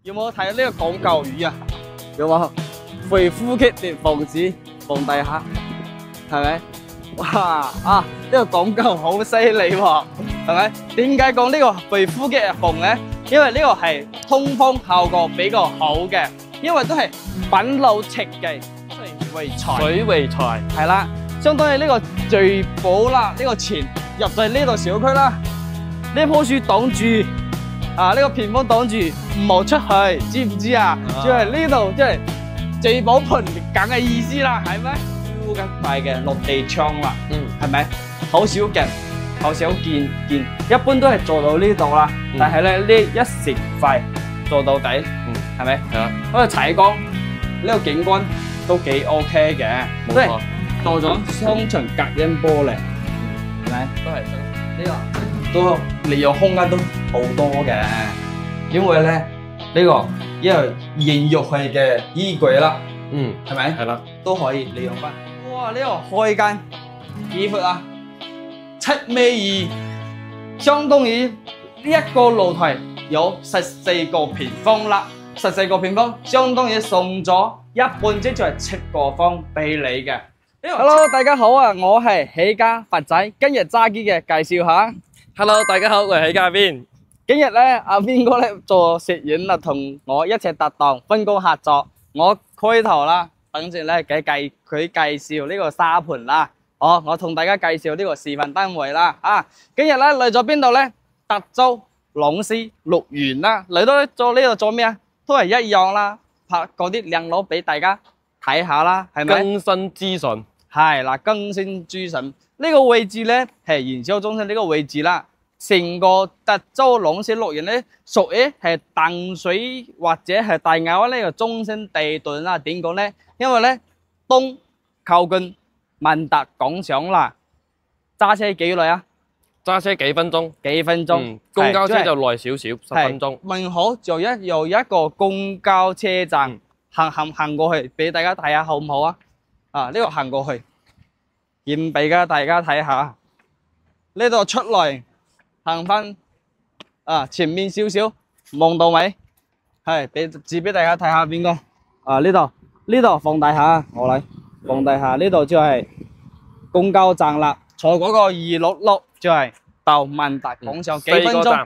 有冇睇呢個廣告語啊？有冇？肺呼吸連防止防地下，係咪？哇啊！呢個廣告好犀利喎，係咪？點解講呢個肺呼吸防咧？因為呢個係通風效果比較好嘅，因為都係品路設計，水為財。 水為財， 係啦，相當於呢個聚寶啦，呢個錢入在呢度小區啦，呢棵樹擋住啊，呢個屏風擋住唔好出去，知唔知啊？即係呢度即係聚寶盆梗嘅意思啦，係咪？附近塊嘅落地窗啦，係咪？好少見，好少見，一般都係做到呢度啦，但係咧呢一成塊做到底，係咪？ 係啦， 嗰個採光呢個景觀都幾 OK 嘅， 冇錯， 做咗雙層隔音玻璃，係咪？ 都係呢個都利用空間都好多嘅，因為咧呢個因為現入去嘅衣櫃啦，係咪？ 係啦， 都可以利用翻。哇！呢個開間幾闊啊，7.2米，相當於呢一個露台有14個平方啦，14個平方相當於送咗一半，即係7個方俾你嘅。Hello， 大家好啊，我係起家佛仔，今日揸機嘅介紹下。 Hello， 大家好，我係起家阿邊。 今日咧，阿邊哥咧做攝影啦，同我一齊搭檔，分工合作。我開頭啦，等陣咧佢介紹呢個沙盤啦。我同大家介紹呢個示範單位啦。今日咧嚟咗邊度咧？德州朗斯綠園啦。嚟到呢度做咩啊？都係一樣啦，拍嗰啲靚樓俾大家睇下啦，係咪？ 更新資訊係啦，更新資訊。呢個位置咧係營銷中心呢個位置啦。成個德州朗斯綠園咧，屬於係淡水或者係大亞灣呢個中心地段啦。點講咧？因為咧東靠近萬達廣場啦，揸車幾耐啊？ 揸車幾分鐘？ 幾分鐘。 公交車就耐少少，10分鐘。 文好就有一個公交車站，行過去俾大家睇下好唔好啊？呢個行過去，現俾大家睇下。呢度出嚟。行翻前面少少，望到未？係指俾大家睇下邊個？呢度放大下，我嚟放大下。呢度就係公交站啦，坐嗰個266就係到萬達廣場，幾分鐘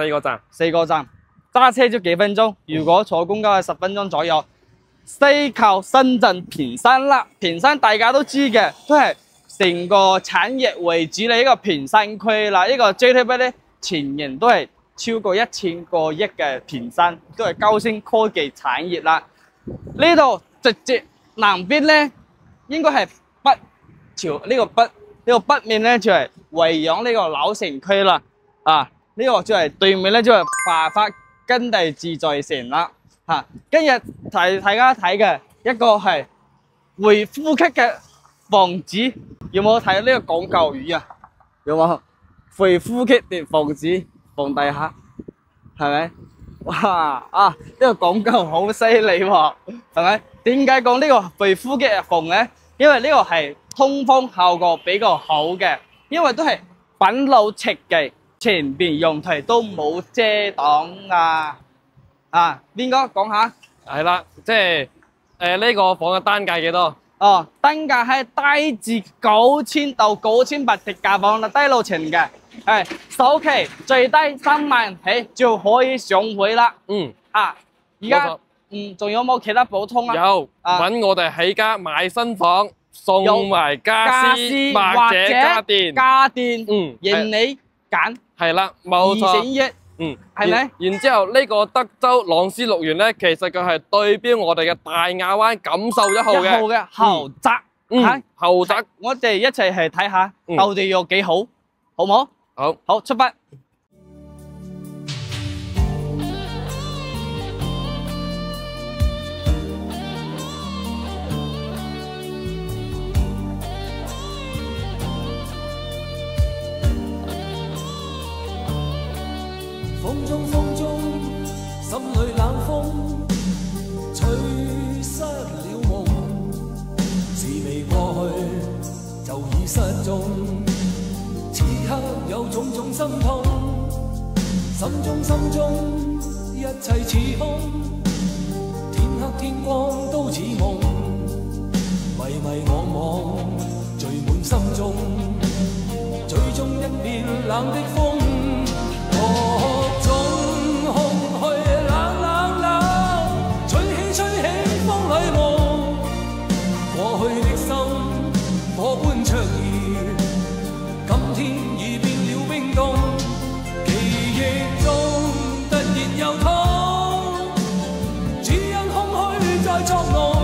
？4個站，揸車就幾分鐘。如果坐公交係10分鐘左右。西靠深圳坪山啦，坪山大家都知嘅，都係。成個產業為主嘅一個坪山區啦，呢個 GDP 咧前年都係超過1000個億嘅坪山，都係高新科技產業啦。呢度直接南邊咧，應該係北朝呢個北面咧就係維揚呢個老城區啦。呢個就係對面咧就係華發耕地自在城啦。今日大家睇嘅一個係會呼吸嘅防止。有冇睇呢個廣告語啊？有冇？肺呼吸連防止防地下，係咪？哇啊！呢個廣告好犀利喎，係咪？點解講呢個肺呼吸防咧？因為呢個係通風效果比較好嘅，因為都係品路設計，前邊用途都冇遮擋啊！邊個講下？ 係啦，即係呢個房嘅單價幾多？ 單價係低至9000到9800嘅價房啦，低樓層嘅，首期最低3萬起就可以上會啦。而家仲有冇其他補充啊？ 有，搵我哋起家買新房，送埋家私或者家電， 任你揀。 係啦，冇錯。 2選1。係咪？ 然之後呢個德州朗斯綠園咧，其實佢係對標我哋嘅大亞灣錦繡1號嘅豪宅。 豪宅， 我哋一齊去睇下到底有幾好，好唔好？好，出發。 風中，心裏冷風吹失了夢，事未過去就已失蹤，此刻有種種心痛，心中一切似空，天黑天光都似夢，迷迷惘惘聚滿心中，最終一片冷的風，各種空虛冷冷冷，吹起風裏夢，過去的心火般灼熱，今天已變了冰凍，記憶中突然又痛，只因空虛在作弄。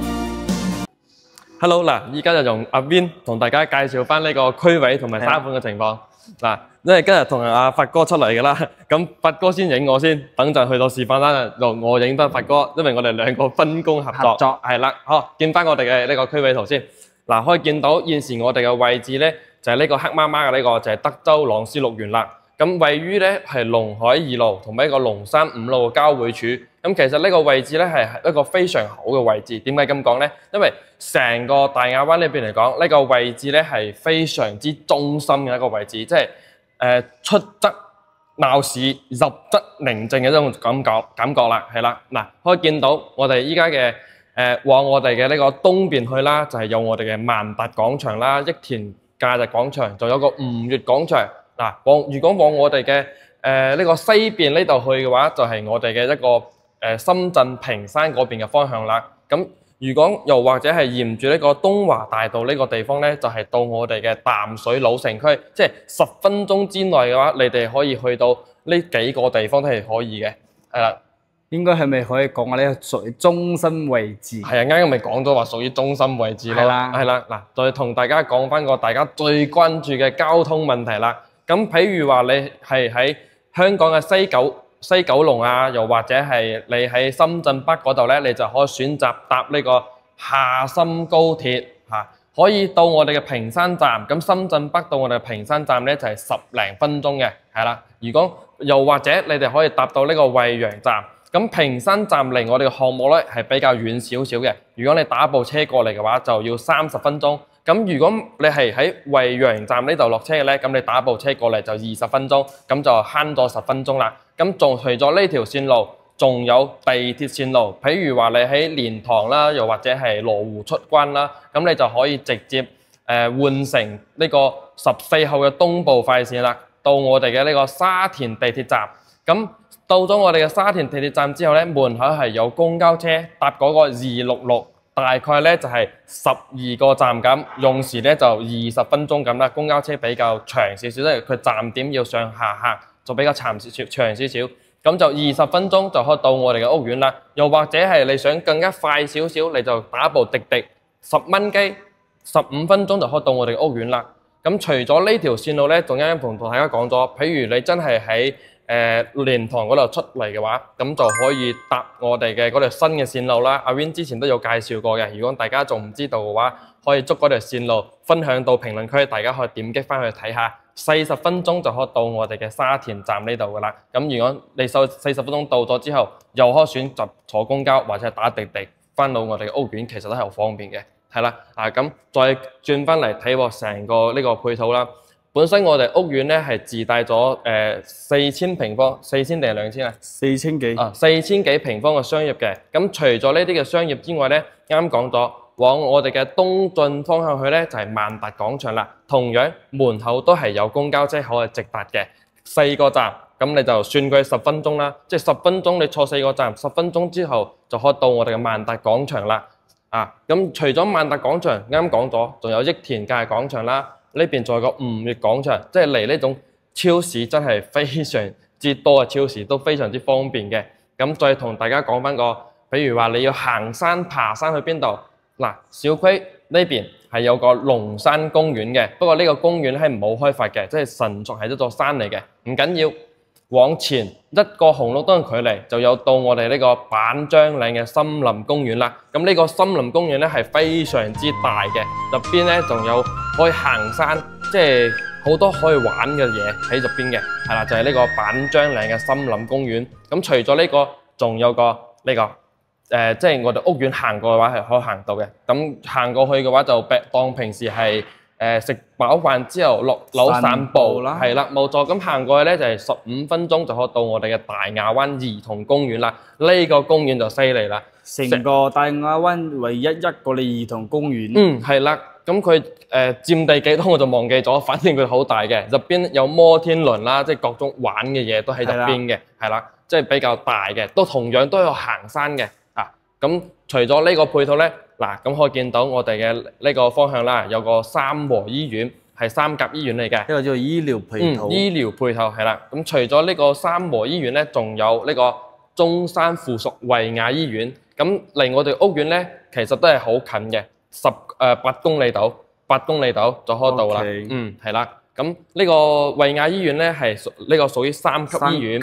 Hello 嗱，依家就用阿 Vin 同大家介紹翻呢個區位同埋沙盤嘅情況。嗱，因為今日同阿發哥出嚟㗎啦，咁發哥先影我先，等陣去到示範單就我影翻發哥，因為我哋兩個分工合作。係啦，好，見翻我哋嘅呢個區位圖先。嗱，可以見到現時我哋嘅位置咧，就係呢個黑媽媽嘅呢個就係德州朗斯綠園啦。咁位於咧係龍海2路同埋一個龍山5路嘅交匯處。咁其實呢個位置咧係一個非常好嘅位置。點解咁講咧？因為成個大亞灣呢邊嚟講，呢個位置咧係非常之中心嘅一個位置，即係出則鬧市，入則寧靜嘅一種感覺啦，係啦。嗱，可以見到我哋依家嘅往我哋嘅呢個東邊去啦，就係有我哋嘅萬達廣場啦、益田假日廣場，仲有個吳越廣場。嗱，如果往我哋嘅呢個西邊呢度去嘅話，就係我哋嘅一個深圳坪山嗰邊嘅方向啦。咁如果又或者係沿住呢個東華大道呢個地方咧，就係到我哋嘅淡水老城區，即係10分鐘之內嘅話，你哋可以去到呢幾個地方都係可以嘅，係啦。 應該係咪可以講話呢個屬於中心位置？係啊， 啱啱咪講咗話屬於中心位置咯。係啦，嗱，再同大家講翻個大家最關注嘅交通問題啦。咁譬如話你係喺香港嘅西九龍啊，又或者係你喺深圳北嗰度咧，你就可以選擇搭呢個廈深高鐵嚇，可以到我哋嘅坪山站。咁深圳北到我哋嘅坪山站咧就係10零分鐘嘅，係啦。如果又或者你哋可以搭到呢個惠陽站。咁坪山站離我哋嘅項目咧係比較遠少少嘅。如果你打部車過嚟嘅話，就要30分鐘。咁如果你係喺惠陽站呢度落車嘅咧，咁你打部車過嚟就20分鐘，咁就慳咗10分鐘啦。咁仲除咗呢條線路，仲有地鐵線路，譬如話你喺蓮塘啦，又或者係羅湖出關啦，咁你就可以直接換乘呢個14號嘅東部快線啦，到我哋嘅呢個沙田地鐵站。咁到咗我哋嘅沙田地鐵站之後咧，門口係有公交車搭嗰個266，大概咧就係12個站咁，用時咧就20分鐘咁啦。公交車比較長少少，因為佢站點要上下客，就比較長少少，咁就20分鐘就可以到我哋嘅屋苑啦。又或者係你想更加快少少，你就打部滴滴10蚊雞，15分鐘就可以到我哋嘅屋苑啦。咁除咗呢條線路咧，仲有一同大家講咗，譬如你真係喺蓮塘嗰度出嚟嘅話，咁就可以搭我哋嘅嗰條新嘅線路啦。阿 Win 之前都有介紹過嘅，如果大家仲唔知道嘅話，可以捉嗰條線路分享到評論區，大家可以點擊翻去睇下。40分鐘就可以到我哋嘅沙田站呢度噶啦。咁如果你40分鐘到咗之後，又可以選擇坐公交或者打滴滴翻到我哋嘅屋苑，其實都係好方便嘅。係啦，咁再轉翻嚟睇喎成個呢個配套啦。本身我哋屋苑咧係自帶咗4000平方，4000定係2000啊？4000幾啊，4000幾平方嘅商業嘅。咁除咗呢啲嘅商業之外咧，啱講咗往我哋嘅東進方向去咧就係萬達廣場啦。同樣門口都係有公交車可以直達嘅4個站，咁你就算佢10分鐘啦，即係10分鐘你坐4個站，10分鐘之後就可以到我哋嘅萬達廣場啦。咁除咗萬達廣場啱講咗，仲有益田假日廣場啦。呢邊仲有個吳越廣場，即係離呢種超市真係非常之多嘅超市，都非常之方便嘅。咁再同大家講翻個，比如話你要行山爬山去邊度？嗱，小區呢邊係有個龍山公園嘅，不過呢個公園係冇開發嘅，即係純屬係一座山嚟嘅，唔緊要。往前一個紅綠燈距離就有到我哋呢個板張嶺嘅森林公園啦。咁呢個森林公園咧係非常之大嘅，入邊咧仲有可以行山，即係好多可以玩嘅嘢喺入邊嘅，係啦，就係呢個板張嶺嘅森林公園。咁除咗呢個，仲有個呢個即係我哋屋苑行過嘅話係可以行到嘅。咁行過去嘅話就當平時係食飽飯之後落樓散步啦， 係啦，冇錯。咁行過去咧就係15分鐘就可以到我哋嘅大亞灣兒童公園啦。呢個公園就犀利啦， 成個大亞灣唯一一個兒童公園。 係啦。咁佢佔地幾多我就忘記咗，反正佢好大嘅，入邊有摩天輪啦，即係各種玩嘅嘢都喺入邊嘅，係啦，即係比較大嘅，同樣都有行山嘅啊。咁除咗呢個配套咧，嗱咁可以見到我哋嘅呢個方向啦，有個三和醫院，係三甲醫院嚟嘅， 呢個叫醫療配套。 醫療配套係啦。咁除咗呢個三和醫院咧，仲有呢個中山附屬惠雅醫院。咁離我哋屋苑咧，其實都係好近嘅。8公里度就可以到啦。係啦。咁呢個惠雅醫院咧係呢個屬於3級醫院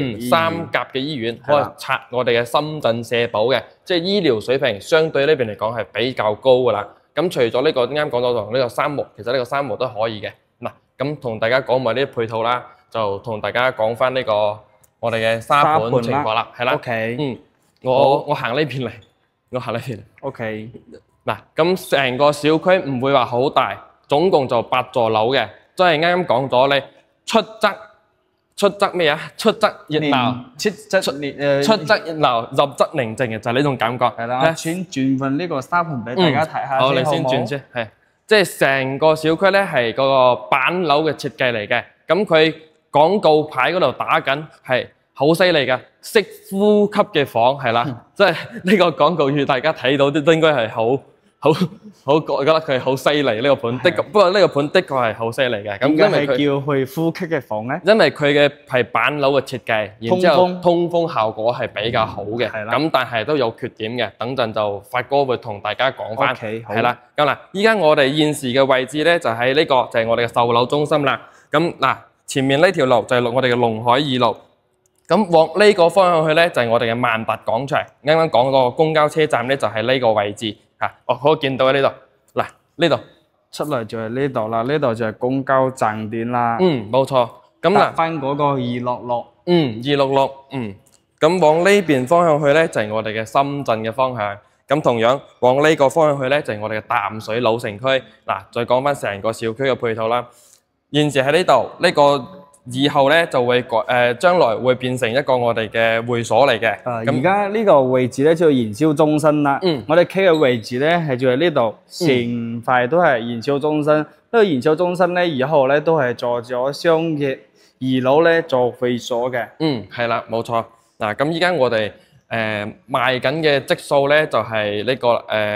，3甲嘅醫院，可以拆我哋嘅深圳社保嘅，即係醫療水平相對呢邊嚟講係比較高噶啦。咁除咗呢個啱講到同呢個三和，其實呢個三和都可以嘅。嗱，咁同大家講埋呢啲配套啦，就同大家講翻呢個我哋嘅沙盤情況啦，係啦。我行呢邊嚟， OK。 嗱，咁成個小區唔會話好大，總共就8座樓嘅，即係啱啱講咗你出則咩啊？出則熱鬧，出則熱鬧，入則寧靜嘅，就係呢種感覺。 係啦，我先轉份呢個沙盤俾大家睇下。 好，你先轉先，係，即係成個小區咧係嗰個板樓嘅設計嚟嘅，咁佢廣告牌嗰度打緊係好犀利㗎，識呼吸嘅房係啦，即係呢個廣告語大家睇到都應該係好覺得佢係好犀利呢個盤，不過呢個盤的確係好犀利嘅。咁因為叫佢呼吸嘅房咧， 因為佢嘅係板樓嘅設計，然之後通風效果係比較好嘅。咁但係都有缺點嘅，等陣就發哥會同大家講翻。係啦，咁嗱，依家我哋現時嘅位置咧就喺呢個就係我哋嘅售樓中心啦。咁嗱，前面呢條路就係我哋嘅龍海二路。咁往呢個方向去咧，就係我哋嘅萬達廣場。啱啱講個公交車站咧，就係呢個位置嚇。可以見到喺呢度。嗱，呢度出嚟就係呢度啦，呢度就係公交站點啦。 冇錯。咁嗱， 翻嗰個266。 266。咁往呢邊方向去咧，就係我哋嘅深圳嘅方向。咁同樣往呢個方向去咧，就係我哋嘅淡水老城區。嗱，再講翻成個小區嘅配套啦。現時喺呢度呢個。以後咧就會將來會變成一個我哋嘅會所嚟嘅。 而家呢個位置咧就係燃燒中心啦。我哋企嘅位置咧係就喺呢度，成塊都係燃燒中心。呢個燃燒中心咧以後咧都係做咗商業2樓咧做會所嘅。 係啦，冇錯。嗱，咁依家我哋賣緊嘅積數咧就係呢個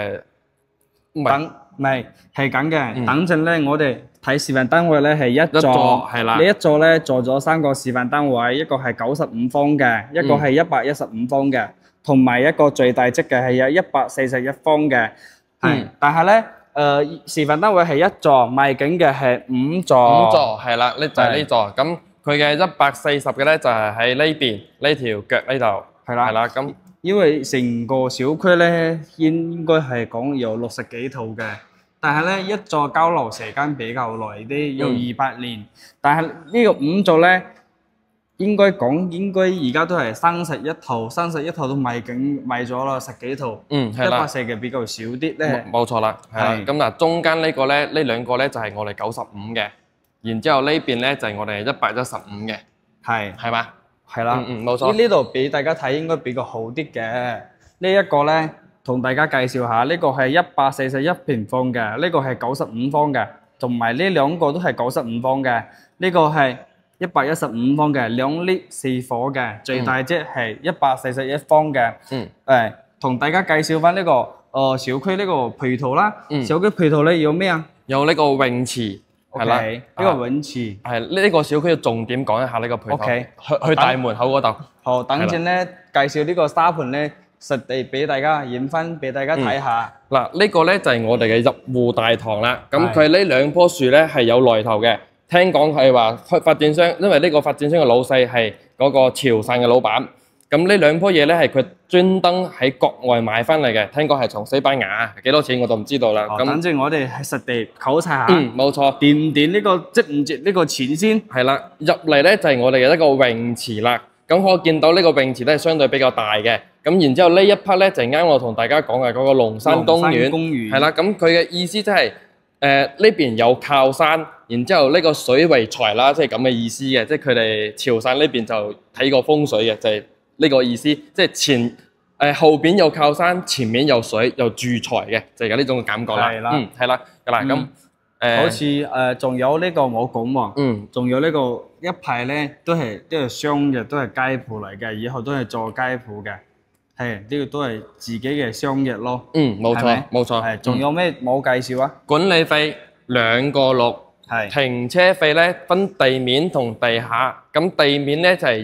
係咁嘅。等陣咧我哋睇示範單位咧係一座， 係啦。 呢一座咧做咗3個示範單位，一個係95方嘅，一個係115方嘅，同埋一個最大積嘅係有141方嘅。但係咧示範單位係一座，賣緊嘅係5座。 5座係啦，呢就係呢座。咁佢嘅140嘅咧就係喺呢邊呢條腳呢度。係啦，咁因為成個小區咧應該係講有60幾套嘅。但係咧，一座交樓時間比較耐啲，有200年。但係呢個5座咧，應該而家都係31套都賣咗啦，10幾套。係啦，140嘅比較少啲咧。 冇錯啦，係啦。咁嗱，中間呢個咧，呢兩個咧就係我哋95嘅，然之後呢邊咧就係我哋115嘅。係嘛？ 係啦。 冇錯。 呢度俾大家睇應該比較好啲嘅。呢一個咧。同大家介紹下，呢個係141平方嘅，呢個係95方嘅，同埋呢兩個都係95方嘅，呢個係115方嘅，2 lift 4火嘅，最大即係141方嘅。同大家介紹翻呢個小區呢個配套啦。小區配套咧有咩啊？ 有呢個泳池，係啦， 呢個泳池係呢個小區嘅重點，講一下呢個配套。去大門口嗰度。好， 等陣咧介紹呢個沙盤咧。實地俾大家影翻俾大家睇下。 嗱，呢個咧就係我哋嘅入戶大堂啦。咁佢呢兩棵樹咧係有來頭嘅。聽講係話發展商，因為呢個發展商嘅老細係嗰個潮汕嘅老闆。咁呢兩棵嘢咧係佢專登喺國外買翻嚟嘅。聽講係從西班牙，幾多錢我就唔知道啦。咁等陣我哋係實地考察下。 冇錯。 掂唔掂呢個值唔值呢個錢先？ 係啦，入嚟咧就係我哋嘅一個泳池啦。咁可以見到呢個泳池咧係相對比較大嘅。咁然之後呢一 part 咧就啱我同大家講嘅嗰個龍山公園，係啦。咁佢嘅意思即係呢邊有靠山，然之後呢個水為財啦，即係咁嘅意思嘅，即係佢哋潮汕呢邊就睇過風水嘅，就係呢個意思，即係後邊有靠山，前面有水，又住財嘅，就有呢種感覺啦。 係啦係啦，咁好似仲有呢個冇講喎，仲有呢個一排咧都係商嘅，都係街鋪嚟嘅，以後都係做街鋪嘅，係呢個都係自己嘅商業咯。 冇錯冇錯。 係仲有咩冇介紹啊？ 管理費2個6， 係停車費咧分地面同地下，咁地面咧就係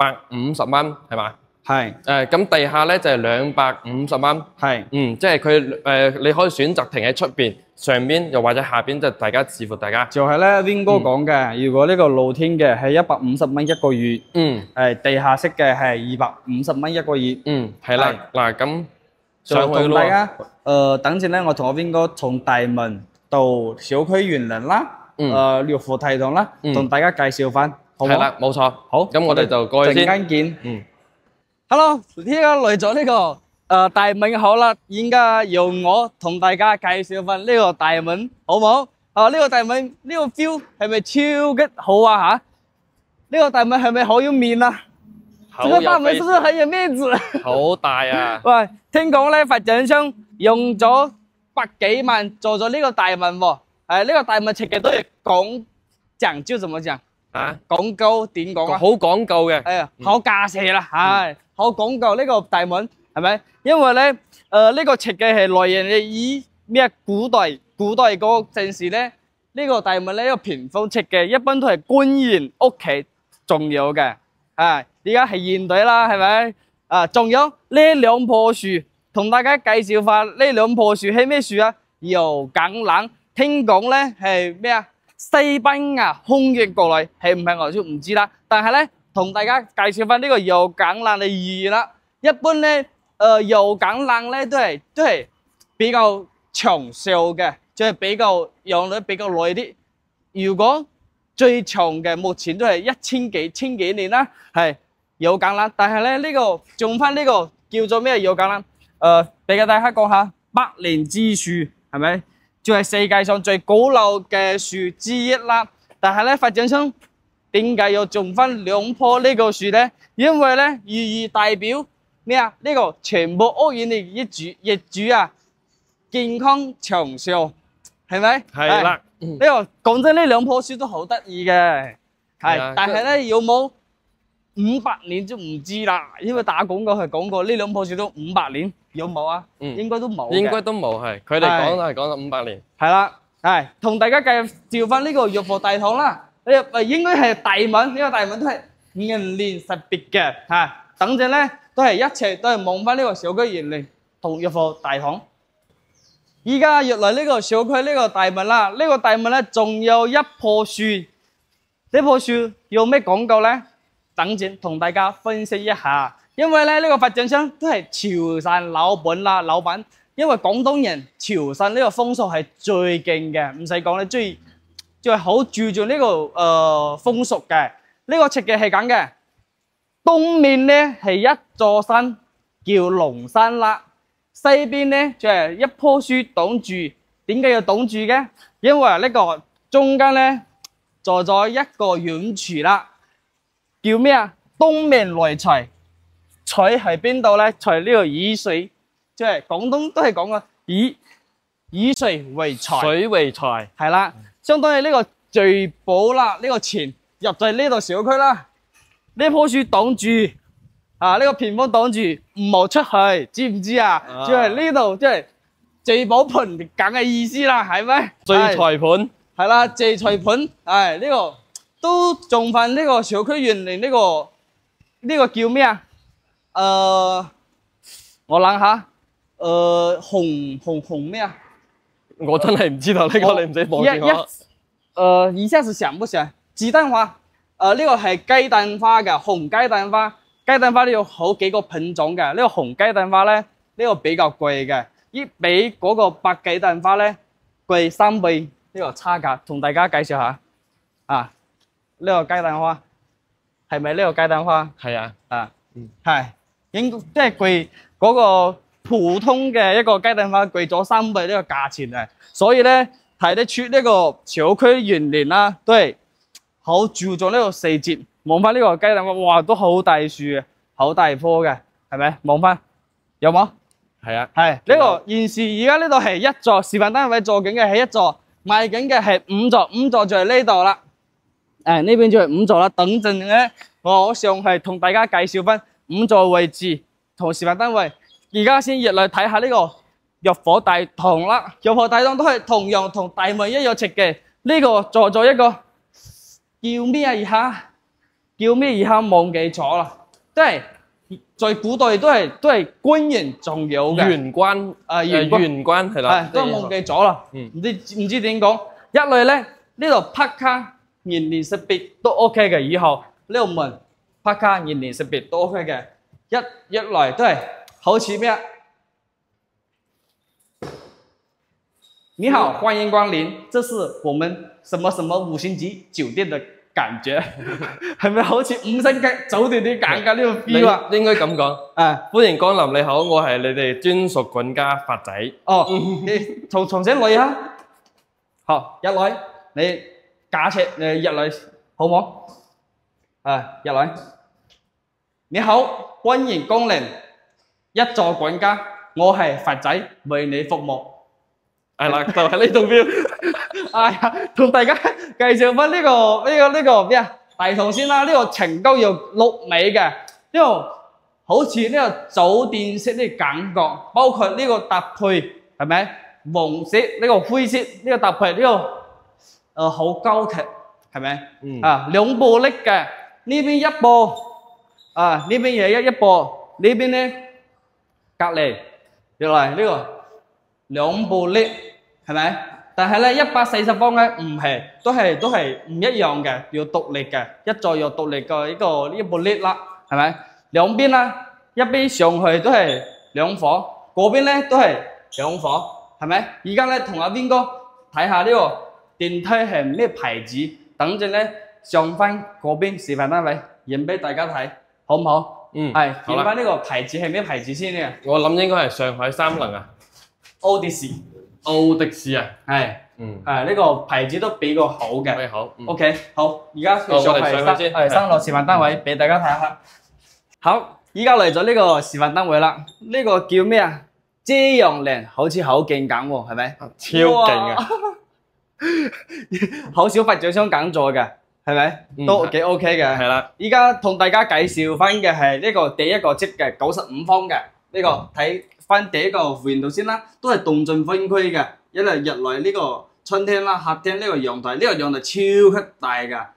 150蚊，係嘛？ 係咁地下咧就係250蚊。 係即係佢你可以選擇停喺出邊、上邊又或者下邊，就大家視乎大家。 就係咧 Win 哥講嘅，如果呢個露天嘅係150蚊一個月，地下室嘅係250蚊一個月。 係啦，嗱咁就上去咯。 同大家等陣咧，我同阿 Win 哥從大門到小區園林啦，玉富體堂啦，同大家介紹翻，好唔好？ 係啦，冇錯。 好， 咁我哋就過去先。 陣間見。Hello，而家嚟咗呢個大門口啦，而家由我同大家介紹翻呢個大門，好唔好？呢個大門呢個 feel 係咪超級好啊嚇？呢個大門係咪好有面啊？這個大門是不是很有面子？ 好大啊！ 喂，聽講咧發展商用咗100幾萬做咗呢個大門喎，呢個大門設計都係講究，怎麼講？講究點講啊？ 好講究嘅， 好架勢啦，係好講究呢個大門，係咪？因為咧，呢個設計係來源於咩？古代嗰陣時咧，呢個大門咧，呢個屏風設計一般都係官員屋企重要嘅，而家係現代啦，係咪？仲有呢兩棵樹，同大家介紹翻呢兩棵樹係咩樹啊？油橄欖，聽講咧係咩啊？西班牙空運過嚟，係唔係我就唔知啦。但係咧，同大家介紹翻呢個油橄欖嘅意義啦。一般咧，油橄欖咧都係比較長壽嘅，即係比較養得比較耐啲。如果最長嘅目前都係千幾年啦，係油橄欖。但係咧呢個種翻呢個叫做咩油橄欖？俾大家講下百年之樹係咪？就係世界上最古老嘅樹之一啦，但係咧發展商點解要種翻2棵呢個樹咧？因為咧寓意代表咩啊？呢個全部屋苑嘅業主啊，健康長壽，係咪？係啦。呢個講真，呢2棵樹都好得意嘅，係，但係咧有冇500年就唔知啦，因為打廣告係講過呢2棵樹都500年。有冇啊？應該都冇。應該都冇，係佢哋講係講咗500年。係啦，係同大家介紹翻呢個玉富大堂啦。應該係大門，呢個大門都係銀蓮實別嘅嚇。等陣咧都係一齊都係望翻呢個小區園林同玉富大堂。依家入嚟呢個小區呢個大門啦，呢個大門咧仲有一棵樹，呢棵樹有咩講究咧？等陣同大家分析一下。因為咧呢個發展商都係潮汕老闆，因為廣東人潮汕呢個風俗係最勁嘅，唔使講咧，最好注重呢個風俗嘅。呢個設計係咁嘅，東面咧係一座山叫龍山啦，西邊咧就係一棵樹擋住。點解要擋住嘅？因為呢個中間咧坐咗一個遠處啦，叫咩啊？東面來財。財喺邊度咧？財呢個以水，即係廣東都係講嘅以水為財， 水為財係啦，相當於呢個聚寶啦，呢個錢入在呢度小區啦，呢棵樹擋住呢個屏風擋住，唔好出去，知唔知啊？即係呢度即係聚寶盆咁嘅意思啦，係咪？ 聚財盆係啦，聚財盆，呢個都種翻呢個小區園林呢個叫咩啊？我諗下，紅咩啊？ 我真係唔知道呢個，你唔使望住我。 一下子想不起來。子彈花，呢個係雞蛋花嘅紅雞蛋花。雞蛋花呢有好幾個品種嘅，呢個紅雞蛋花咧，呢個比較貴嘅，比嗰個白雞蛋花咧貴3倍。呢個差價，同大家介紹下。呢個雞蛋花係咪呢個雞蛋花？ 係啊， 係。應即係貴嗰個普通嘅一個雞蛋花貴咗3倍呢個價錢啊！所以咧睇得出呢個小區園林啦，都係好注重呢個細節。望翻呢個雞蛋，哇，都好大樹嘅，好大棵嘅，係咪？望翻有冇？ 係啊， 係呢個現時而家呢度係一座示範單位做緊嘅係一座，賣緊嘅係5座，5座就係呢度啦。呢邊就係5座啦。等陣咧，我上去同大家介紹翻5座位置同示範單位。而家先入嚟睇下呢個浴火大堂啦。浴火大堂都係同樣同大門一樣設計。呢個做咗一個叫咩而下？叫咩而下忘記咗啦，即係在古代都係軍人重要嘅玄關玄關係啦， 都忘記咗啦。唔知點講。一類咧呢度拍卡年年識別都 OK 嘅，以後呢度門拍卡年年識別都 OK 嘅。一來都係好似咩啊？你好，歡迎光臨，這是我們什麼什麼5星級酒店的感覺，係咪好似5星級酒店啲感覺呢個 feel 啊？ 應該咁講。歡迎光臨，你好，我係你哋專屬管家發仔。 哦，你重新嚟下。好，入嚟，你假設你入嚟好冇？入嚟。你好，歡迎光臨，一座管家，我係發仔，為你服務。係啦，就係呢種 feel。哎呀，同大家介紹翻呢個咩啊？大堂先啦，呢個層高有6米嘅，呢個好似呢個酒店式啲感覺，包括呢個搭配係咪？黃色呢個灰色呢個搭配呢個好高級係咪？2部 lift 嘅，呢邊一部呢邊又一部，呢邊咧隔離入嚟呢個2部 lift 係咪？但係咧140方咧唔係，都係唔一樣嘅，要獨立嘅，一座有獨立嘅呢部 lift 啦，係咪？兩邊啦，一邊上去都係2房，嗰邊咧都係2房，係咪？而家咧同阿邊哥睇下呢個電梯係咩牌子，等陣咧上翻嗰邊示範單位影俾大家睇，好唔好？係影翻呢個牌子係咩牌子先嘅？ 我諗應該係上海三能啊， 奧迪士。 奧迪士啊， 係，呢個牌子都比較好嘅。 好 ，OK，好，而家上去3樓示範單位俾大家睇下。好，而家嚟咗呢個示範單位啦，呢個叫咩啊？遮陽簾，好似好勁咁喎，係咪？ 超勁啊！ 好少發展商敢做嘅，係咪？都幾 OK 嘅。係啦，而家同大家介紹翻嘅係呢個第一個積嘅95方嘅呢個睇。翻第一個弧度先啦，都係動靜分區嘅。因為入來呢個春天啦、夏天呢個陽台，呢個陽台超級大㗎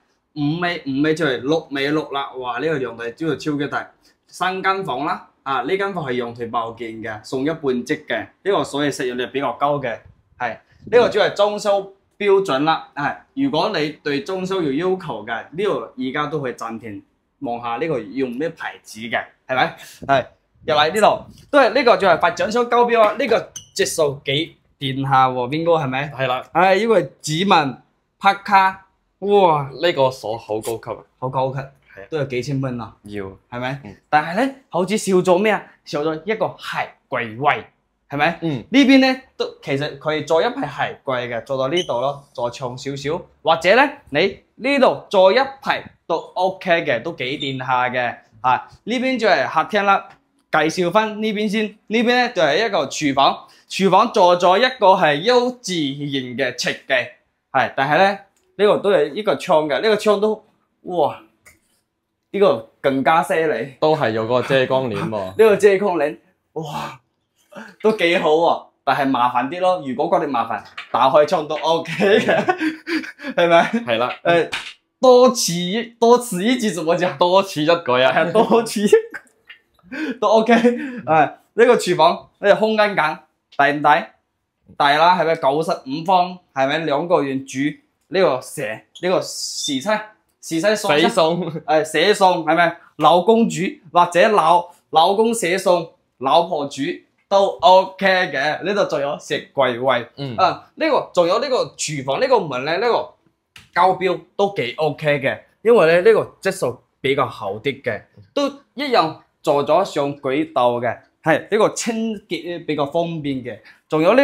，5米就係6米6啦。哇！呢個陽台真係超級大，3間房啦。呢間房係陽台爆建嘅，送一半積嘅。呢個所以實用率比較高嘅。係呢個主要係裝修標準啦。如果你對裝修有要求嘅，呢個而家都可以暫停望下呢個用咩牌子嘅，係咪？係。入嚟呢度都係呢個就係發展商交標啊！呢個質素幾掂下喎，邊個係咪？係啦，呢個係指紋拍卡，哇！ 呢個鎖好高級啊， 好高級，都有幾千蚊啊， 要係咪？但係咧，好似少咗咩啊？少咗一個鞋櫃位，係咪？呢邊咧都其實佢做一排鞋櫃嘅，做到呢度咯，再長少少，或者咧你呢度做一排都 OK 嘅，都幾掂下嘅。呢邊就係客廳啦。介紹翻呢邊先，呢邊咧就係一個廚房，廚房做咗一個係幼稚園嘅設計，但係咧呢個都係一個窗嘅，呢個窗都哇，呢個更加犀利， 都係有個遮光簾喎。 呢個遮光簾，哇，都幾好喎，但係麻煩啲咯。如果覺得麻煩，打開窗都 OK 嘅，係咪？係啦，多此一舉怎麼講？ 多此一舉啊， 多此一舉。都 OK，呢個廚房呢個空間感大唔大？大啦，係咪95方？係咪2個人煮呢個時差餸？寫餸係咪？老公煮或者老公寫餸，老婆煮都 OK 嘅。呢度仲有食櫃位，呢個仲有呢個廚房呢個門咧，呢個交標都幾 OK 嘅，因為咧呢個質素比較好啲嘅，都一樣。做咗上軌道嘅，係呢個清潔比較方便嘅，仲有呢個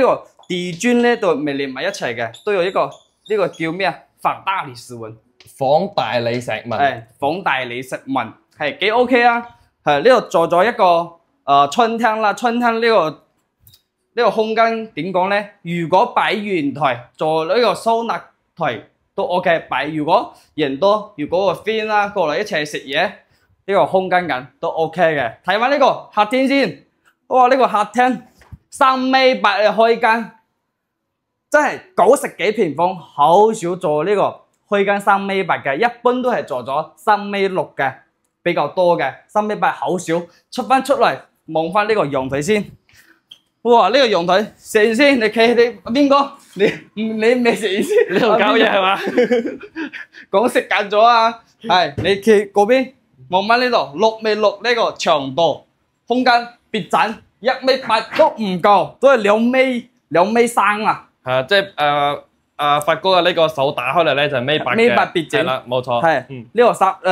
地磚咧都未連埋一齊嘅，都有呢個叫咩啊？房大理石紋， 仿大理石紋， 係仿大理石紋，係幾 OK 啊！係呢度做咗一個春廳啦，春廳呢個空間點講咧？如果擺圓台做呢個收納台都 OK， 擺如果人多，如果個 friend 啦過嚟一齊食嘢，呢個空間感都 OK 嘅。睇翻呢個客廳先，哇！呢個客廳3.8米嘅開間。真係90幾平方，好少做呢個開間3.8米嘅，一般都係做咗3.6米嘅，比較多嘅3.8米好少。出嚟望翻呢個陽台先，哇！呢個陽台食先，你企邊個？你未食先？ 你度搞嘢係嘛？ 講食緊咗啊！係你企嗰邊望翻呢度6.6米呢個長度，空間別陣1.8米都唔夠，都係2.3米啊！ 係即係發哥嘅呢個手打開嚟咧就係米八嘅， 米八別整係啦，冇錯。 係呢個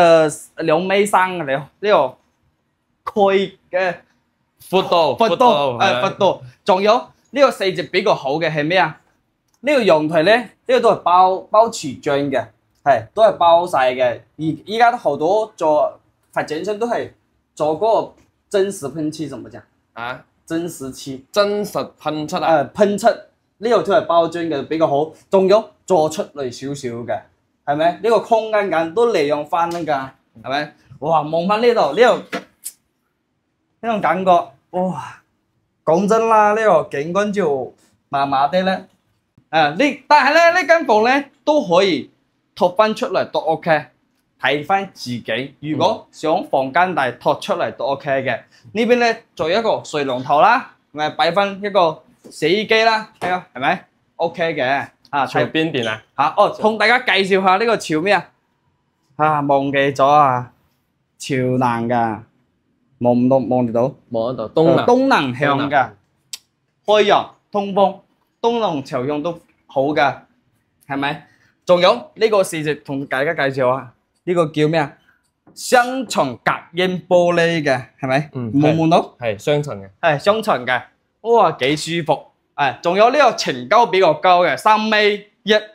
2.3米嘅呢個蓋嘅闊度， 仲有呢個細節比較好嘅係咩啊？呢個陽台咧，呢個都係包瓷磚嘅，係都係包晒嘅。依家都好多做發展商都係做嗰個真實噴漆，怎麼講啊？ 真實漆， 真實噴漆啊！ 噴漆。呢度都係包磚嘅比較好，仲有做出嚟少少嘅，係咪？呢個空間感都利用翻㗎，係咪？哇！望翻呢度呢種感覺，哇！講真啦，呢個景觀就麻麻地咧。但係咧呢間房咧都可以拓翻出嚟都 OK， 睇翻自己。如果想房間大拓出嚟都 OK 嘅。呢邊咧做一個水龍頭啦，咪擺翻一個洗衣機啦，係咪 ？OK 嘅。 朝邊邊啊？ 同大家介紹下呢個朝咩啊？忘記咗啊！朝南㗎，望得到？ 望得到。 東南向㗎，開揚通風，東南朝向都好㗎，係咪？仲有呢個事實同大家介紹下，呢個叫咩啊？雙層隔音玻璃嘅，係咪？望到？ 係雙層嘅。 係雙層嘅。哇，幾舒服！仲有呢個層高比較高嘅3.1米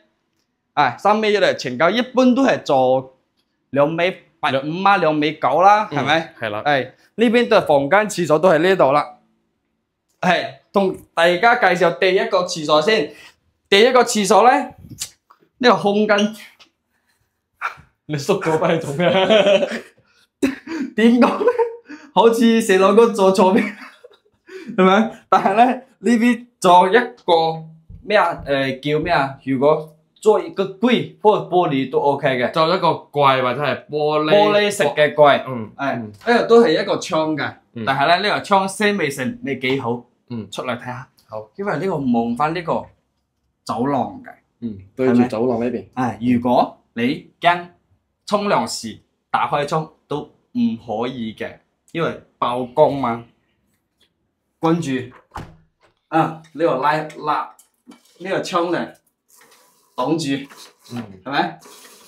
，3.1米嚟層高，一般都係做2.85米啊，2.9米啦，係咪？ 係啦。 呢邊都係房間廁所都係呢度啦。係同大家介紹第一個廁所先。第一個廁所咧，呢個空間， 你縮咗翻去做咩？ 點講咧？好似細佬哥做錯咩？係咪？但係咧呢邊做一個咩啊？叫咩啊？如果做一個櫃或者玻璃都 OK 嘅， 做一個櫃或者係玻璃式嘅櫃。 呢個都係一個窗嘅，但係咧呢個窗聲未成未幾好。出嚟睇下。 好， 因為呢個望翻呢個走廊嘅。 對住走廊呢邊。 如果你驚沖涼時打開窗都唔可以嘅，因為曝光嘛。跟住呢個拉呢個窗嚟擋住，係咪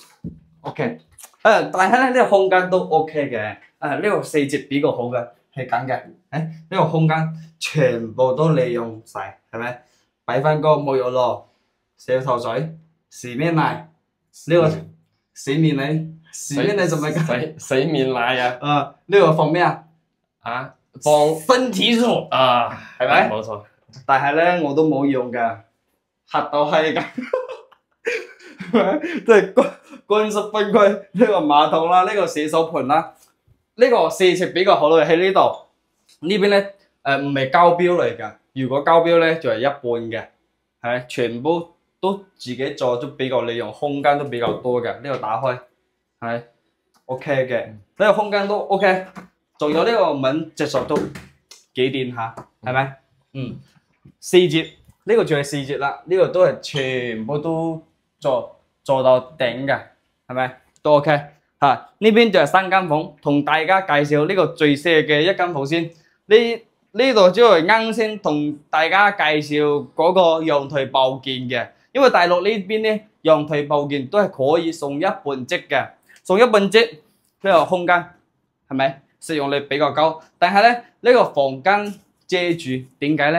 ？OK，但係咧呢個空間都 OK 嘅，呢個細節比較好嘅係咁嘅，呢個空間全部都利用晒，係咪？擺翻個沐浴露、洗頭水、洗面奶，呢個洗面奶做咩㗎？ 洗面奶啊！ 呢個放咩啊？ 放分體乳係咪？ 冇錯。 但係咧我都冇用㗎，嚇到閪㗎，即係乾濕分區呢個馬桶啦，呢個洗手盆啦，呢個四尺比較好嘅喺呢度。呢邊咧唔係膠標嚟㗎，如果膠標咧就係一半嘅，係全部都自己做都比較利用空間都比較多嘅。呢個打開係 OK 嘅，呢個空間都 OK。仲有呢個門直屬都幾掂下，係咪？四節呢個就係四節啦，呢個都係全部都做到頂嘅，係咪？都 OK 嚇。呢邊就係3間房，同大家介紹呢個最細嘅一間房先。呢度只係啱先同大家介紹嗰個陽台報建嘅，因為大陸呢邊咧陽台報建都係可以送一半積嘅，送一半積呢個空間係咪？實用率比較高，但係咧呢個房間遮住點解咧？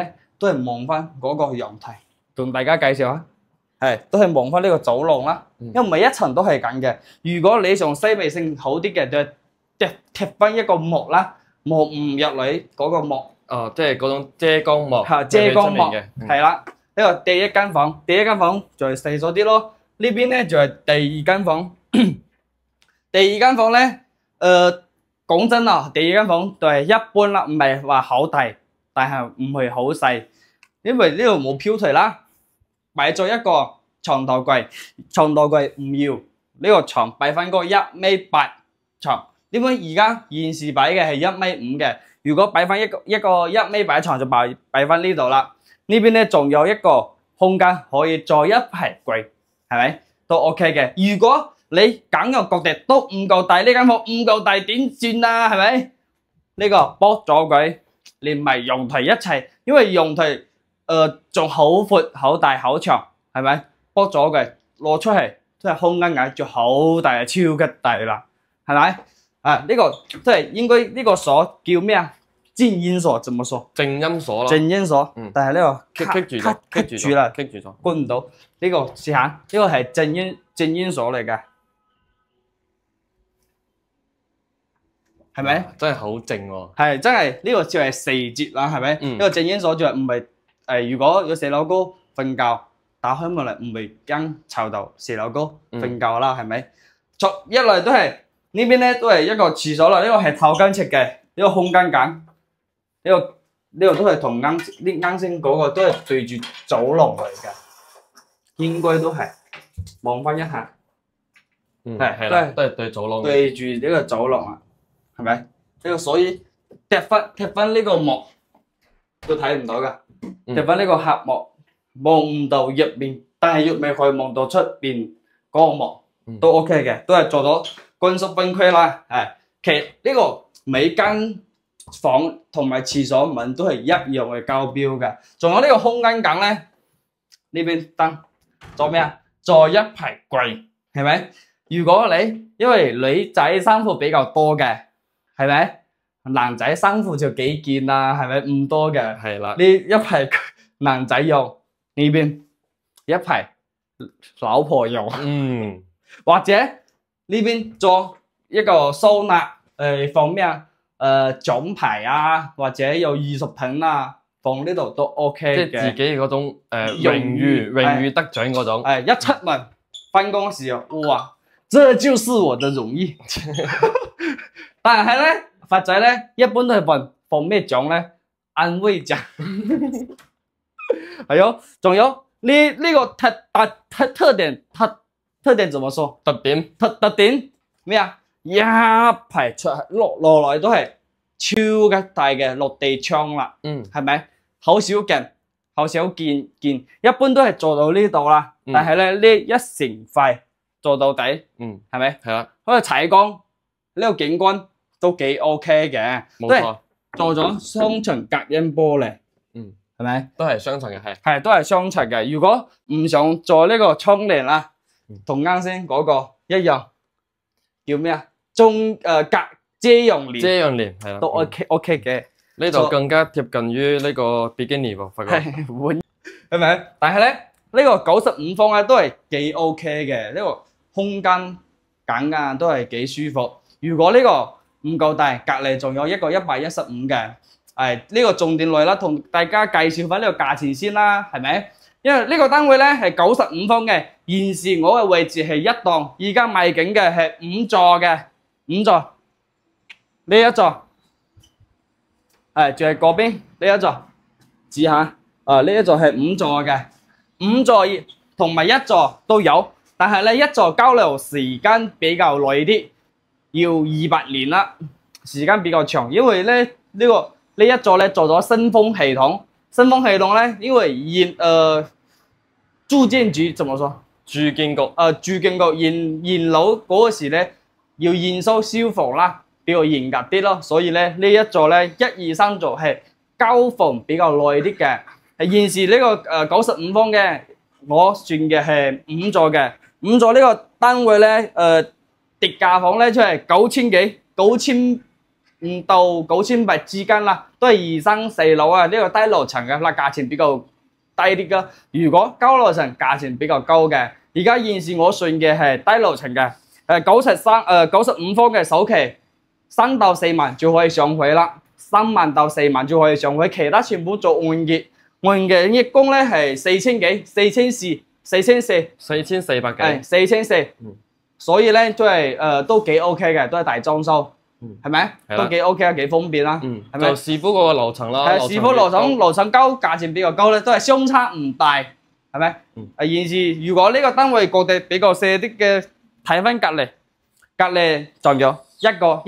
都係望翻嗰個陽台，同大家介紹下，係都係望翻呢個走廊啦。因為每一層都係咁嘅。如果你從西味性好啲嘅，就貼翻一個幕啦，幕唔入嚟嗰個幕。 哦，即係嗰種遮光幕， 嚇遮光幕嘅， 係啦。呢個第一間房，第一間房就係細咗啲咯。呢邊咧就係第二間房。第二間房咧，講真啊，第二間房就係一般啦，唔係話好大，但係唔係好細，因為呢度冇飄台啦，擺咗一個床頭櫃，床頭櫃唔要，呢個床擺翻個1.8米床，點解而家現時擺嘅係1.5米嘅？如果擺翻一個1.8米嘅床就擺翻呢度啦。呢邊咧仲有一個空間可以再一排櫃，係咪都 OK 嘅？如果你揀個角地都唔夠大，呢間房唔夠大點算啊？係咪？呢個剝咗佢，連埋陽台一齊，因為陽台仲好闊、好大、好長，係咪？剝咗佢攞出嚟，即係空間眼就好大，超級大啦，係咪？啊，呢個即係應該呢個鎖叫咩啊？靜音鎖怎麼說？ 靜音鎖啦， 靜音鎖，但係呢個棘住啦， 棘住咗， 關唔到。呢個試下，呢個係靜音鎖嚟㗎，係咪？ 真係好靜喎。 係真係呢個就係4節啦，係咪？呢個靜音鎖就係唔係如果有4樓高瞓覺，打開門嚟唔會驚嘈到4樓高瞓覺啦，係咪？一來都係呢邊咧都係一個廁所啦，呢個係頭間尺嘅呢個空間感。呢個都係同啱先嗰個都係對住走廊嚟嘅，應該都係望翻一下， 係啦，都係對走廊， 對住呢個走廊啊，係咪？呢個所以踢翻呢個幕都睇唔到噶，踢翻呢個黑幕望唔到入面，但係入面可以望到出邊嗰個幕都 OK 嘅，都係做到乾濕分區啦。係，其實呢個每間房同埋廁所門都係一樣嘅交標嘅，仲有呢個空間感咧，呢邊燈做咩啊？再一排櫃，係咪？如果你因為女仔衫褲比較多嘅，係咪？男仔衫褲就幾件啦，係咪？唔多嘅， 係啦。 呢一排男仔用，呢邊一排老婆用，或者呢邊做一個收納，放咩啊？獎牌啊，或者有20品啊，放呢度都 OK 嘅。 即係自己嗰種榮譽得獎嗰種。 一出門翻工嘅時候，哇，這就是我的榮譽。但係咧，佛仔咧一般都係放咩獎咧？安慰獎。係咯，仲有呢個特點，特點怎麼說？特點咩啊？一排出落嚟都係超級大嘅落地窗啦，係咪？好少見，一般都係做到呢度啦。但係咧呢一成塊做到底，係咪？ 係啦， 可以採光，呢個景觀都幾 OK 嘅， 冇錯， 做咗雙層隔音玻璃，係咪？ 都係雙層嘅， 係都係雙層嘅。如果唔想做呢個窗簾啦，同啱先嗰個一樣，叫咩啊？遮陽簾係啦，都 OK 嘅。 呢度更加貼近於呢個比基尼喎，發覺係咪？但係咧呢個95方咧都係幾 OK 嘅，呢個空間感啊都係幾舒服。如果呢個唔夠大，隔離仲有一個115嘅，呢個重點嚟啦，同大家介紹翻呢個價錢先啦，係咪？因為呢個單位咧係95方嘅，現時我嘅位置係1檔，而家賣緊嘅係5座嘅，5座呢一座，就係嗰邊呢一座，指下，呢一座係5座嘅，5座同埋1座都有，但係咧1座交流時間比較耐啲，要200年啦，時間比較長，因為咧呢一座咧做咗新風系統。新風系統咧，因為住建局怎麼說？ 住建局驗樓嗰個時咧要驗收消防啦，比較嚴格啲咯，所以咧呢一座咧1、2、3座係交房比較耐啲嘅。係現時呢個95方嘅，我算嘅係5座嘅，5座呢個單位咧，跌價房咧出嚟9000幾，9000 到9800之間啦，都係2、3、4樓啊，呢個低樓層嘅，嗱價錢比較低啲噶。如果高樓層價錢比較高嘅，而家現時我算嘅係低樓層嘅，95方嘅首期3到4萬就可以上去啦，3萬到4萬就可以上去，其他全部做按揭，按揭月供咧係4000幾、4400幾，4400，所以咧都係都幾 OK 嘅，都係大裝修。係咪？都幾 OK 啊，幾方便啦。係咪？ 就視乎嗰個樓層啦。 係視乎樓層高，價錢比較高咧，都係相差唔大，係咪？現時如果呢個單位覺得比較細啲嘅，睇翻隔離仲有一個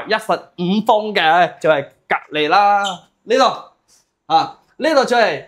115方嘅，就係隔離啦。呢度啊，呢度就係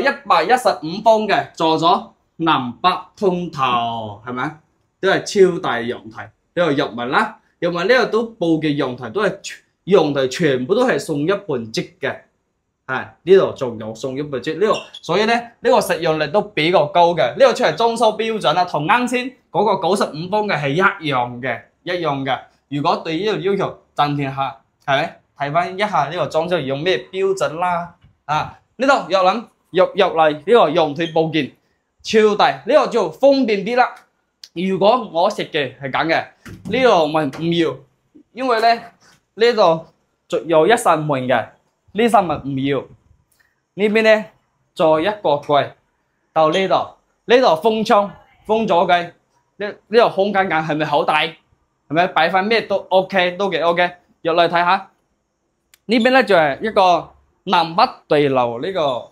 115方嘅，做咗南北通透，係咪？都係超大陽台，呢度入門啦。又話呢度都布嘅陽台都係陽台全部都係送一半積嘅，係呢度仲有送一半積呢度，所以咧呢個實用力都比較高嘅。呢個出嚟裝修標準啦，同啱先嗰個95方嘅係一樣嘅。如果對呢個要求暫停下，係咪睇翻一下呢個裝修用咩標準啦？啊，呢度入嚟呢個陽台部件超大，呢個就方便啲啦。如果我食嘅係咁嘅，呢度咪唔要，因為咧呢度有一扇門嘅，呢扇門唔要。呢邊咧再一個櫃到呢度封窗封咗嘅，呢度空間感係咪好大？係咪擺翻咩都 OK， 都幾 OK。入嚟睇下，呢邊咧就係一個南北對流呢個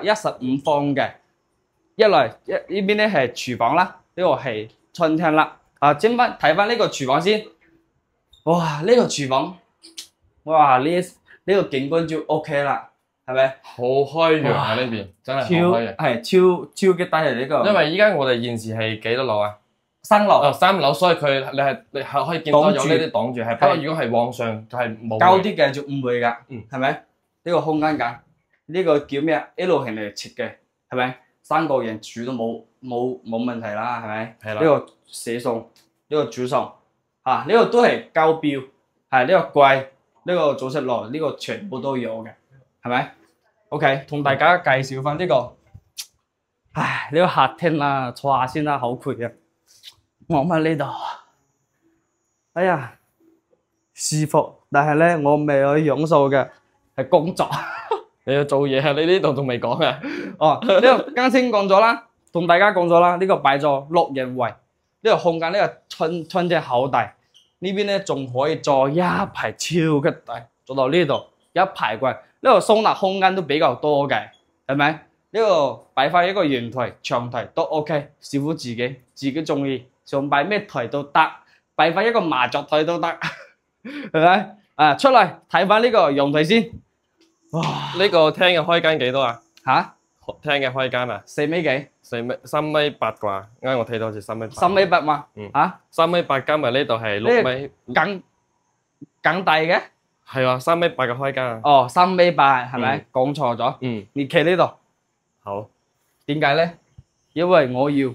115方嘅，一嚟呢邊咧係廚房啦，呢個係春廳啦，睇翻呢個廚房先。哇！呢個廚房，哇！呢個景觀就 OK 啦，係咪？ 好開揚啊！呢邊真係好開揚， 係超級低啊！呢個。 因為依家我哋現時係幾多樓啊 ？3樓。 3樓，所以你係可以見到有呢啲擋住，係。不過如果係往上就係冇。 高啲嘅就唔會㗎，係咪？呢個空間感，呢個叫咩啊 ？L 型嚟設嘅，係咪？3個人住都冇問題啦，係咪？係啦。呢個寫餸，呢個煮餸，呢個都係交標，係呢個櫃，呢個早食爐，呢個全部都有嘅，係咪 ？OK， 同大家介紹翻呢個，唉，呢個客廳啦，坐下先啦，好攰啊！望翻呢度，哎呀，舒服，但係咧我未去享受嘅係工作。 你要做嘢啊？你呢度仲未講啊？ 哦，呢個啱先講咗啦，同大家講咗啦，呢個擺咗6人位，呢個空間呢個春廳好大，呢邊咧仲可以坐一排超級大，坐到呢度一排櫃，呢個收納空間都比較多嘅，係咪？呢個擺翻一個圓台、長台都 OK， 視乎自己中意，想擺咩台都得，擺翻一個麻雀台都得，係咪？出嚟睇翻呢個陽台先。哇！ 呢個廳嘅開間幾多啊？ 嚇？ 廳嘅開間啊 ？4米幾 ？3米8啩？啱我睇到好似3米8。 3米8嘛？嚇 ？3米8加埋呢度係6米。 更大嘅？ 係啊，3米8嘅開間啊。 哦，3米8係咪？講錯咗。你企呢度。 好。 點解咧？因為我要。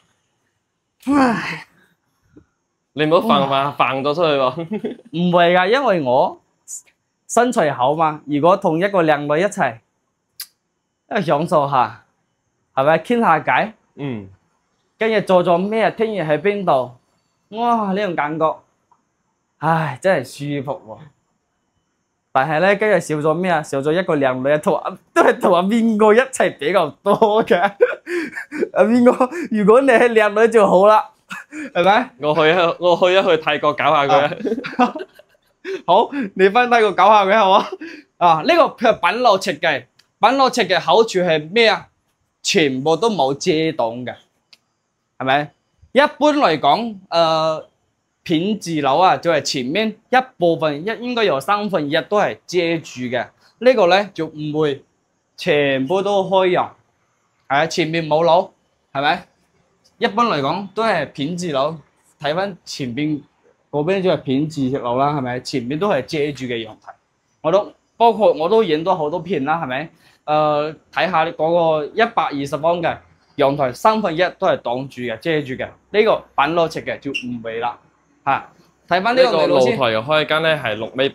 唉。 你唔好放咗出去喎。 唔係㗎，因為我身材好嘛。如果同一個靚女一齊，享受下，係咪傾下偈？今日做咗咩？聽日喺邊度？哇！呢種感覺，唉，真係舒服喎。但係咧，今日少咗咩啊？少咗一個靚女，都係同阿邊個一齊比較多嘅。阿邊個？如果你係靚女就好啦。係咪？ 我去一去泰國搞下佢。 好，你翻泰國搞下佢係嘛？呢個係品樓設計，品樓設計好處係咩啊？全部都冇遮擋嘅，係咪？一般嚟講，片字樓啊，就係前面一部分應該有1/3都係遮住嘅。呢個咧就唔會，全部都開揚，係前面冇樓，係咪？一般嚟講都係片字樓，睇翻前邊嗰邊就係片字樓啦，係咪？前面都係遮住嘅陽台，包括我都影咗好多片啦，係咪？睇下嗰個120方嘅陽台1/3都係擋住嘅，遮住嘅。呢個品樓設計就唔會啦，嚇。睇翻呢個露台嘅開間咧係6米8。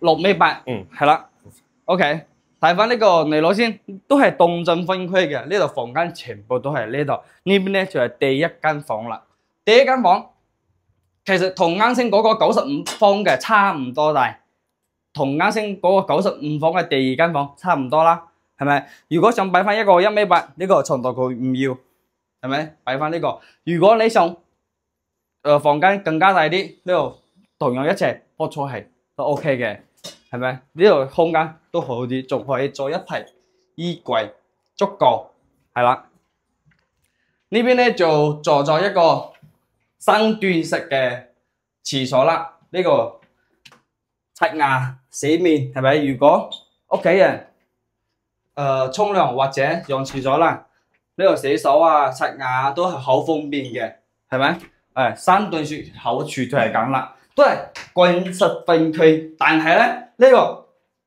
6.8米， 嗯， 係啦。OK，睇翻呢個你攞先，都係東進分區嘅，呢度房間全部都係呢度。呢邊咧就係第一間房啦。第一間房其實同啱先嗰個95方嘅差唔多大，同啱先嗰個95方嘅第二間房差唔多啦，係咪？如果想擺翻一個1.8米，呢個床度佢唔要，係咪？擺翻呢個。如果你想房間更加大啲，呢度同樣一尺鋪出係都 OK 嘅，係咪？呢度空間都好啲，仲可以做一提衣櫃，足夠係啦。呢邊咧就做咗一個三段式嘅廁所啦，呢個刷牙洗面係咪？如果屋企人沖涼或者用廁所啦，呢個洗手啊、刷牙都係好方便嘅，係咪？三段式好處就係咁啦，都係乾濕分區，但係咧呢個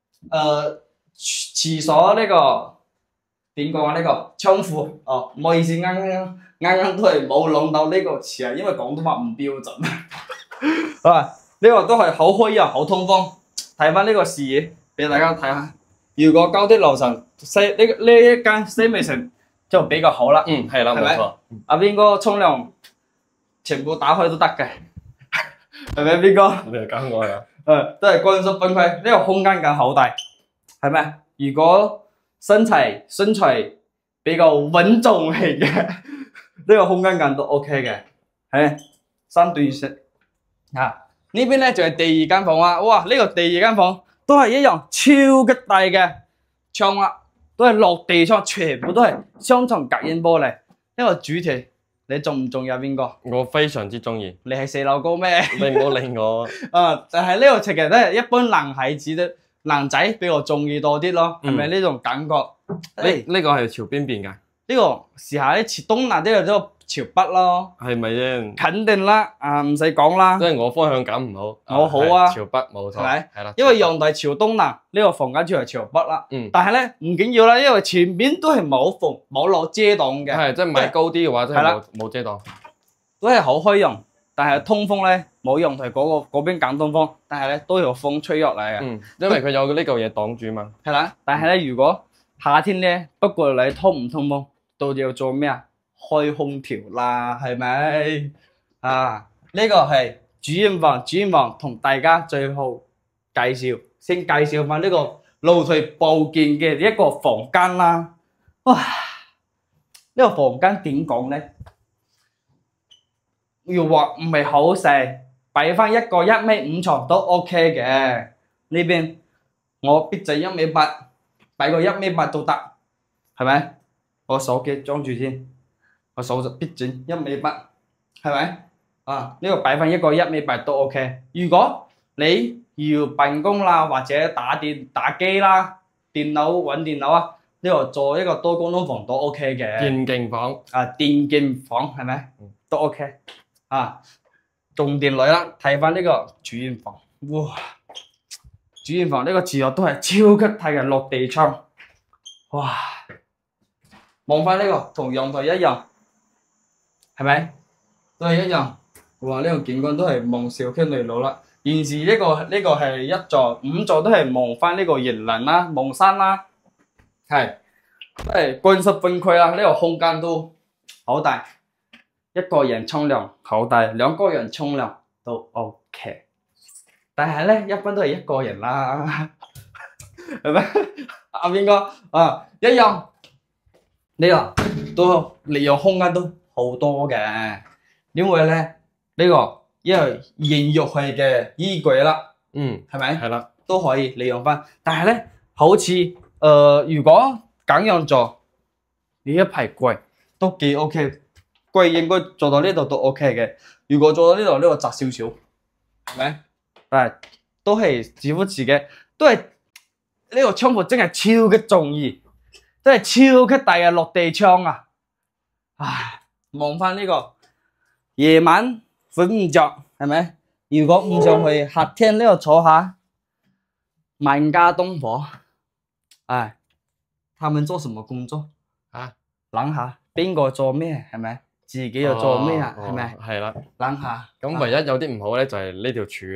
廁所呢個點講啊？呢個窗戶哦，唔好意思，啱啱都係冇諗到呢個詞啊，因為廣東話唔標準啊。呢個都係好開揚、好通風。睇翻呢個視野俾大家睇下。如果高啲樓層，呢一間西美城就比較好啦。 嗯，係啦，冇錯。 阿邊個沖涼全部打開都得嘅，係咪邊個？ 你又搞我啦？ 都係乾濕分區，呢個空間感好大，係咪？如果身材比較穩重型嘅，呢個空間感都 OK 嘅，係三段式啊。呢邊咧就係第二間房啦，哇！呢個第二間房都係一樣超級大嘅窗啦，都係落地窗，全部都係雙層隔音玻璃。呢個主題你中唔中意啊？邊個？ 我非常之中意。 你係四樓高咩？ 你唔好理我。 就係呢個其實都係一般男仔比較中意多啲咯，係咪呢種感覺？ 呢個係朝邊邊㗎？ 呢個試下啲朝東南，呢個都朝北咯。 係咪啫？ 肯定啦，唔使講啦。 即係我方向感唔好。 我好啊， 朝北冇錯。 係咪？ 係啦。 因為陽台朝東南，呢個房間就係朝北啦。 嗯。 但係咧唔緊要啦，因為前面都係冇攞遮擋嘅。 係，即係買高啲嘅話，真係冇遮擋。 都係好開揚，但係通風咧冇陽台嗰邊揀通風，但係咧都有風吹入嚟嘅。 嗯，因為佢有呢嚿嘢擋住嘛。 係啦，但係咧如果夏天咧，不過你通唔通風，到底要做咩啊？開空調啦，係咪？啊，呢個係主人房同大家最後先介紹翻呢個露台佈建嘅一個房間啦。哇，呢個房間點講咧？要話唔係好細，擺翻一個1.5米床都 OK 嘅。呢邊我逼仔1.8米，擺個1.8米都得，係咪？我手機裝住先，我手就逼整1.8米，係咪？呢個擺翻一個1.8米都 OK。如果你要辦公啦，或者打機啦，電腦揾電腦啊，呢個做一個多功能房都 OK 嘅。 電競房電競房係咪？都 OK。重點嚟啦，睇翻呢個主人房，哇！主人房呢個廁所都係超級大嘅落地窗，哇！望翻呢個同陽台一樣，係咪？都係一樣。哇！呢個景觀都係望小區內路啦。現時呢個係一座5座都係望翻呢個園林啦、望山啦，係都係乾濕分區啦。呢個空間都好大。一個人沖涼好大，兩個人沖涼都 OK， 但係咧一般都係一個人啦，係咪？阿邊個一樣呢個都利用空間都好多嘅，因為咧呢個因為現浴系嘅衣櫃啦，係咪？係啦，都可以利用翻。但係咧，好似如果咁樣做，呢一排櫃都幾 OK。櫃應該做到呢度都 OK 嘅，如果做到呢度呢個窄少少，係咪？都係似乎自己都係呢個窗戶真係超級中意，真係超級大嘅落地窗啊！唉，望翻呢個夜晚瞓唔着，係咪？如果唔上去客廳呢度坐下，萬家燈火，唉，他們做什麼工作啊？諗下邊個做咩，係咪？自己又做咩啊？係咪？ 係啦， 諗下。 咁唯一有啲唔好咧，就係呢條柱啦。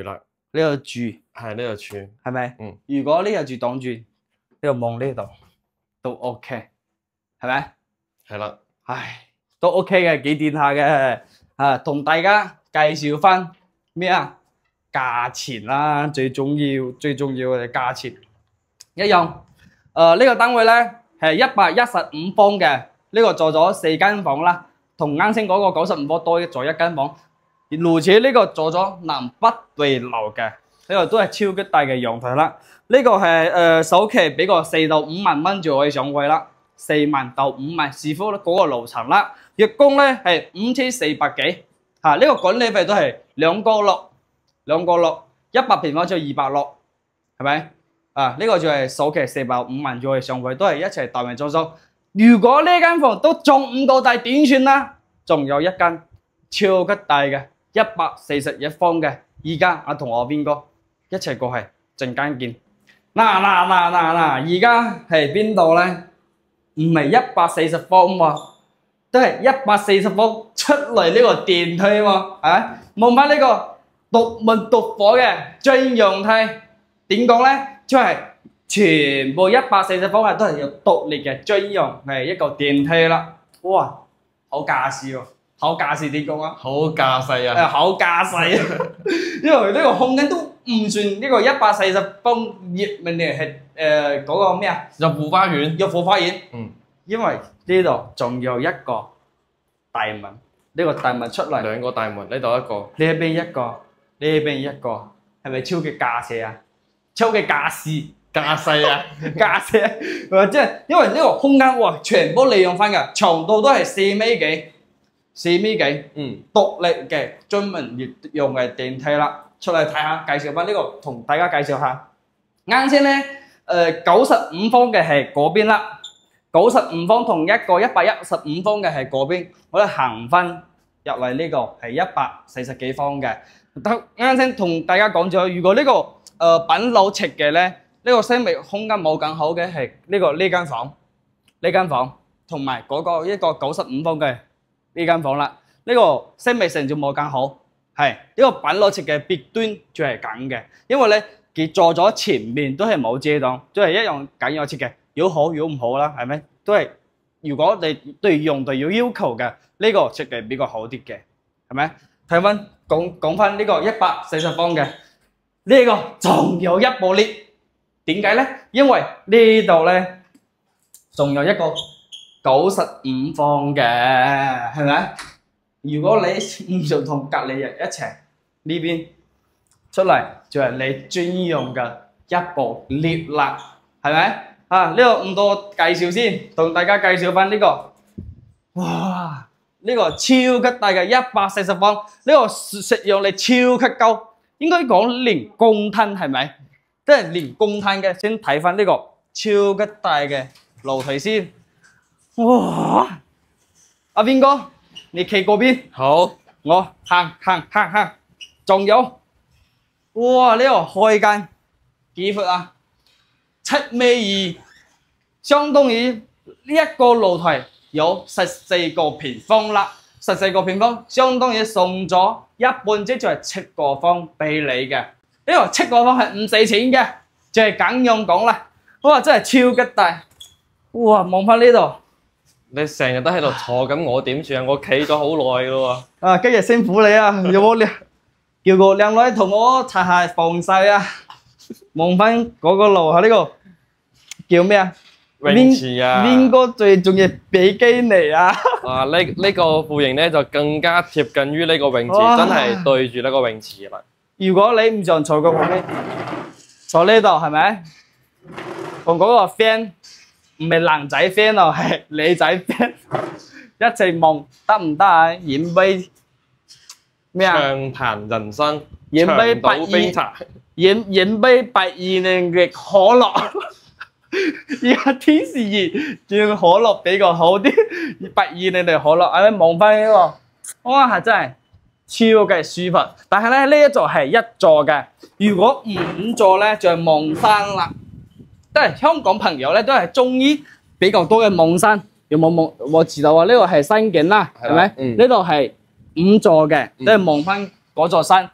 呢個柱係呢個柱， 係咪？ 嗯。 如果呢個柱擋住，呢個望呢度都 OK，係咪？ 係啦， 唉，都 OK 嘅，幾掂下嘅。啊，同大家介紹翻咩啊？價錢啦，最重要嘅價錢一樣。呢個單位咧係115方嘅，呢個做咗4間房啦，同啱先嗰個95方多咗1間房。而且呢個做咗南北對流嘅，呢個都係超級大嘅陽台啦。呢個係首期俾個4到5萬蚊就可以上位啦，4萬到5萬視乎嗰個樓層啦。月供咧係5400幾，呢個管理費都係2個6 100平方就260，係咪？呢個就係首期4到5萬就可以上位，都係一齊大名裝修。如果呢間房都仲唔到大點算啦？仲有一間超級大嘅141方嘅，而家我同我邊個一齊過去陣間見。嗱，而家係邊度咧？唔係140方喎，都係140方出嚟呢個電梯喎，係望翻呢個獨門獨火嘅專用梯，點講咧？即係全部140方都係有獨立嘅專用係一個電梯啦。哇，好架勢喎！好架勢點講啊？ 好架勢啊！ 好架勢啊！因為呢個空間都唔算呢個140方業，咪係嗰個咩啊？ 入戶花園。 入戶花園。 嗯。 因為呢度仲有一個大門，呢個大門出嚟。 兩個大門，呢度一個。 呢邊一個，呢邊一個，係咪超級架勢啊？超級架勢。 架勢啊！ 架勢啊！即係因為呢個空間哇，全部利用翻㗎，長度都係4米幾，獨立嘅專門用嘅電梯啦。出嚟睇下，介紹翻呢個，同大家介紹下。啱先咧，95方嘅係嗰邊啦，95方同一個115方嘅係嗰邊，我哋行翻入嚟呢個係140幾方嘅。啱先同大家講咗，如果呢個品樓尺嘅咧，呢個生活空間冇咁好嘅係呢間房，同埋嗰個一個95方嘅呢間房啦。呢個生活成就冇咁好，係呢個品樓尺嘅別端就係咁嘅，因為咧佢做咗前面都係冇遮擋，都係一樣咁樣設計，有好有唔好啦，係咪？都係如果你對用途有要求嘅，呢個設計比較好啲嘅，係咪？睇翻講翻呢個140方嘅呢個仲有一部 lift。點解咧？因為呢度咧仲有一個95方嘅，係咪？如果你唔想同隔離人一齊，呢邊出嚟就係你專用嘅一部 lift 啦，係咪？呢個唔多介紹先，同大家介紹翻呢個，哇！呢個超級大嘅140方，呢個實用力超級高，應該講連公攤係咪？即係連公攤嘅，先睇翻呢個超級大嘅樓梯先。哇！阿邊哥，你企嗰邊， 好， 我行。仲有，哇！呢個開間幾闊啊？7.2米，相當於呢一個樓梯有14個平方啦。14個平方相當於送咗一半，即係7個方俾你嘅。呢個7個方係唔使錢嘅，就係咁樣講啦。哇，真係超級大！哇，望翻呢度， 你成日都喺度坐緊，我點算啊？我企咗好耐咯喎。 今日辛苦你啊！有冇叫個靚女同我擦下防曬啊？望翻嗰個樓下呢個叫咩啊？ 泳池啊！ 邊個最中意比基尼啊？ 呢個戶型咧就更加貼近於呢個泳池，真係對住呢個泳池啦。 如果你唔想坐個旁邊，坐呢度係咪？同嗰個 friend 唔係男仔 friend 咯，係女仔 friend 一齊望得唔得啊？飲杯咩啊？ 暢談人生， 飲杯長島冰茶， 飲杯82嘅可樂。而家天時熱，叫可樂比較好啲。82嘅可樂，望翻呢個，哇係真係超級舒服。但係咧呢一座係一座嘅，如果5座咧就係望山啦。都係香港朋友咧都係中意比較多嘅望山。有冇望？我知道啊，呢個係山景啦，係咪？呢度係5座嘅，都係望翻嗰座山。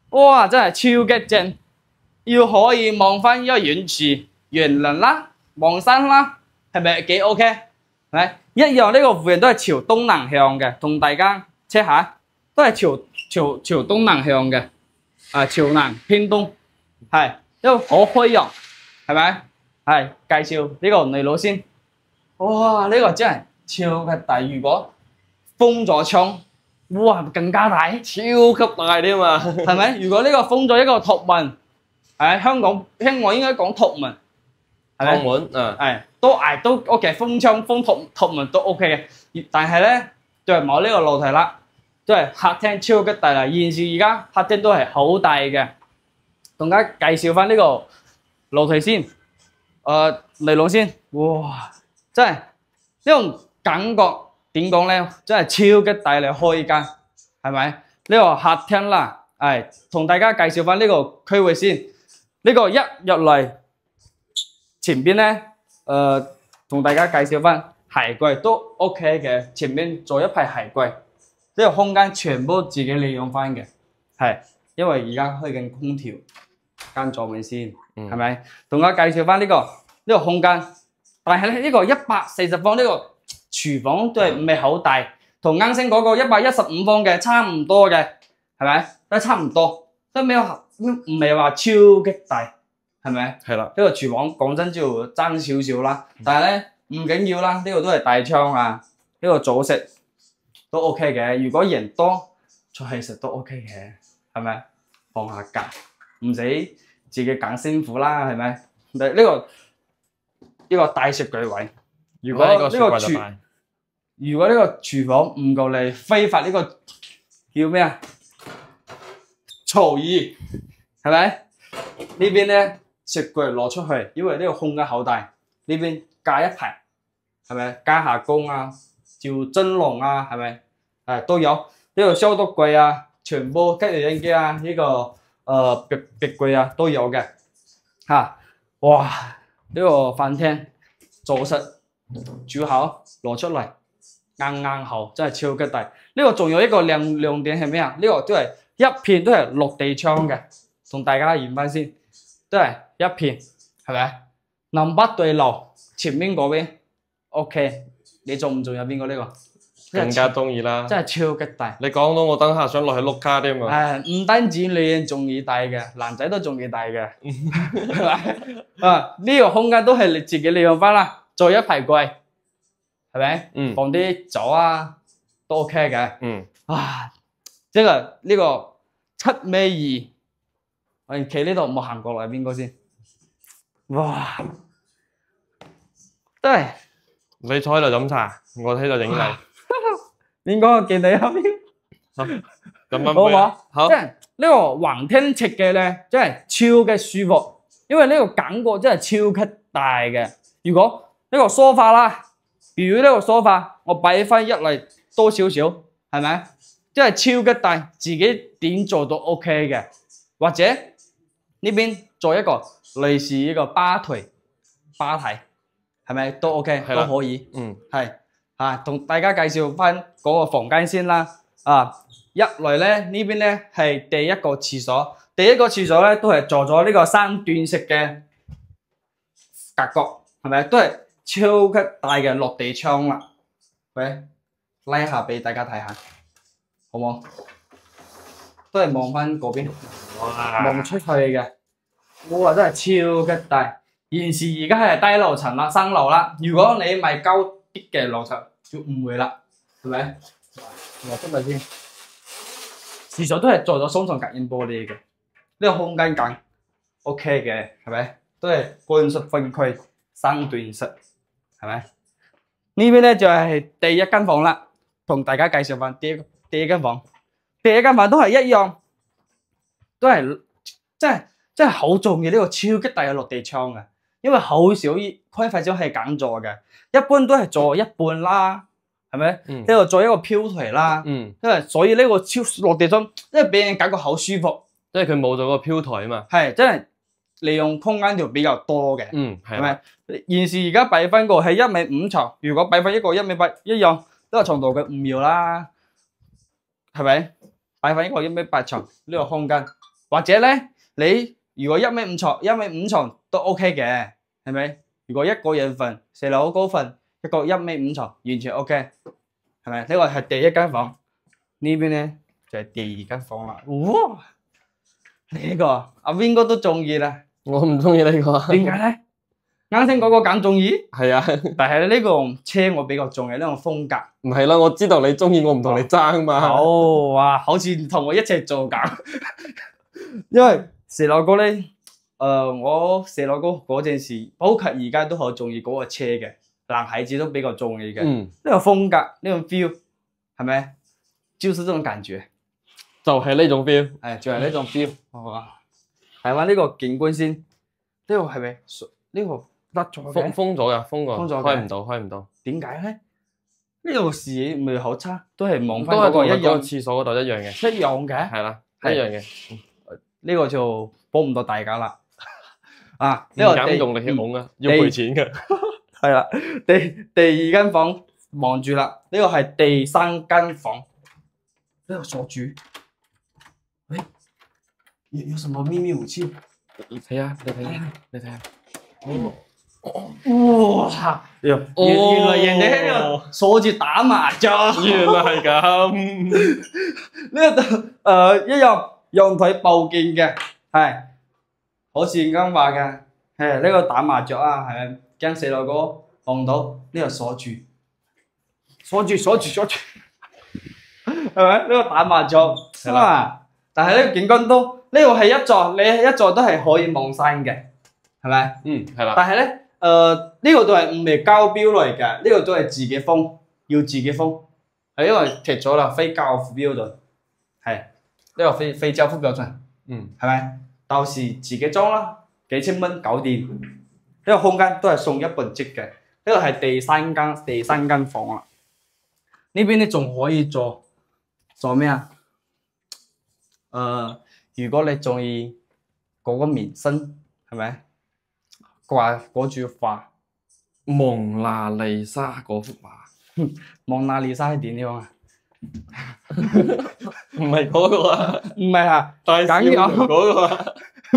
哇，真係超級正！要可以望翻一個遠處園林啦、望山啦，係咪幾 OK？係咪一樣？呢個附近都係朝東南向嘅，同大家 check 下，都係朝東南向嘅，朝南偏東，係因為好開揚，係咪？係介紹呢個內陸先。哇！呢個真係超級大，如果封咗窗，哇更加大， 超級大添嘛， 係咪？如果呢個封咗一個托門，喺香港應該講托門，係咪？ 托門係都 OK， 封窗封托門都 OK 嘅，但係咧就係冇呢個露台啦，都係客廳超級大啦。現時而家客廳都係好大嘅，同大家介紹翻呢個露台先，嚟路先，哇！真係呢種感覺點講咧？真係超級大嚟開間，係咪？呢個客廳啦，同大家介紹翻呢個區域先。呢個一入嚟前邊咧，同大家介紹翻鞋櫃都 OK 嘅，前面做一排鞋櫃，呢個空間全部自己利用翻嘅，係因為而家開緊空調，間座位先，係咪？同大家介紹翻呢個空間。但係咧，呢個140方呢個廚房都係唔係好大，同啱先嗰個115方嘅差唔多嘅，係咪？都差唔多，都唔係話超級大，係咪？係啦，呢個廚房講真就要爭少少啦，但係咧唔緊要啦，呢個都係大窗啊，呢個早食都 OK 嘅。如果人多出去食都 OK 嘅，係咪？放下假，唔使自己揀辛苦啦，係咪？呢個大雪櫃位，如果呢個廚房唔夠你揮發呢個叫咩啊？廚餘係咪？呢邊咧雪櫃攞出去，因為呢個空間好大，呢邊加一排，係咪？加下工啊，照蒸籠啊，係咪？都有呢個消毒櫃啊，全部吉利影機啊，呢個壁櫃啊都有嘅嚇。哇！呢個飯廳做實煮好攞出嚟啱啱好，真係超級大。呢個仲有一個亮點係咩啊？呢個都係一片都係落地窗嘅，同大家驗翻先，都係一片，係咪？南北對流，前面嗰邊 OK， 你中唔中意邊個呢個？ 更加中意啦， 真係超級大。 你講到我等下想落去碌卡添啊！ 唔單止女人中意大嘅，男仔都中意大嘅，係咪？呢個空間都係你自己利用翻啦，做一排櫃，係咪？放啲酒啊，都 OK 嘅。即係呢個7m2，我哋企呢度冇行過嚟邊個先？哇！真係你坐喺度飲茶，我喺度影你。 邊個見你後邊？ 咁好唔好？好，即係呢個橫廳設計咧，真係超級舒服，因為呢個感覺真係超級大嘅。如果呢個梳化啦，如果呢個梳化我擺翻一嚟多少少，係咪？真係超級大，自己點做都 OK 嘅。或者呢邊做一個類似一個吧台，係咪都 OK 都可以？係。同大家介紹翻嗰個房間先啦。一嚟咧呢邊咧係第一個廁所，第一個廁所咧都係做咗呢個3段式嘅格局，係咪？都係超級大嘅落地窗啦。喂，拉下俾大家睇下，好唔好？都係望翻嗰邊，望出去嘅。哇，真係超級大！現時而家係低樓層啦，3樓啦。如果你買高啲嘅樓層，就唔會啦，係咪？我出嚟先，廁所都係做咗雙層隔音玻璃嘅，呢個空間感 OK 嘅，係咪？都係乾濕分區3段式，係咪？呢邊咧就係第一間房啦，同大家介紹翻第一間房。第一間房都係一樣，都係真係好重要呢個超級大嘅落地窗嘅，因為好少開發商係咁做嘅。一般都係做一半啦，係咪？呢度做一個漂台啦，因為所以呢個超落地窗，因為俾人感覺好舒服， 因為佢冇咗個漂台啊嘛。 係真係利用空間就比較多嘅，係咪？現時而家擺翻個係1.5米床，如果擺翻一個1.8米一樣，都係床度嘅5秒啦，係咪？擺翻一個1.8米床呢個空間或者咧，你如果1米5床都 OK 嘅，係咪？如果一個人瞓，4樓好高瞓，一個1米5床完全 OK，係咪？呢個係第一間房，呢邊咧就係第二間房啦。哇！呢個阿 Win 哥都中意啦， 我唔中意呢個。 點解咧？啱先嗰個揀中意， 係啊， 但係呢個車我比較中意呢種風格。 唔係啦，我知道你中意，我唔同你爭嘛。 好哇，好似同我一齊做咁。因為蛇佬哥咧，我蛇佬哥嗰陣時，包括而家都好中意嗰個車嘅，男孩子都比較中意嘅。呢個風格，呢種 feel，係咪？就是這種感覺， 就係呢種 feel。 係，就係呢種 feel。哇！睇翻呢個景觀先，呢個係咪？呢個得咗嘅？ 封咗㗎，封咗，開唔到，開唔到。 點解咧？呢度視野咪好差，都係望翻都係同一嗰個一樣， 個廁所嗰度一樣嘅。 一樣嘅。 係啦，一係樣嘅。 呢個就幫唔到大家啦。啊， 唔呢個敢用力去拱啊，要賠錢嘅。 係啦，第二間房望住啦，呢個係第三間房，呢個鎖住。喂，有什麼秘密武器？ 你睇下，你睇下，你睇下。 哇！原來人哋喺度鎖住打麻雀。 原來係咁。 呢度一樣用腿報建嘅，係好似啱話嘅，係呢個打麻雀啊，係咪？驚四樓哥望到呢個鎖住，係咪？呢個打麻雀係嘛？但係呢個景觀都呢個係一座，你一座都係可以望山嘅，係咪？ 係啦。 但係咧，呢個都係唔係交標嚟嘅，呢個都係自己封，要自己封，係因為踢咗啦，非交付標準，係呢個非交付標準，係咪？到時自己裝啦，幾千蚊搞掂。呢個空間都係送一半積嘅，呢個係第三間房啦。呢邊咧仲可以做咩啊？如果你中意嗰個紋身，係咪？掛嗰句畫， 蒙娜麗莎嗰幅畫， 蒙娜麗莎係點樣啊？ 唔係嗰個啊， 唔係啊， 大笑嗰個啊， 唔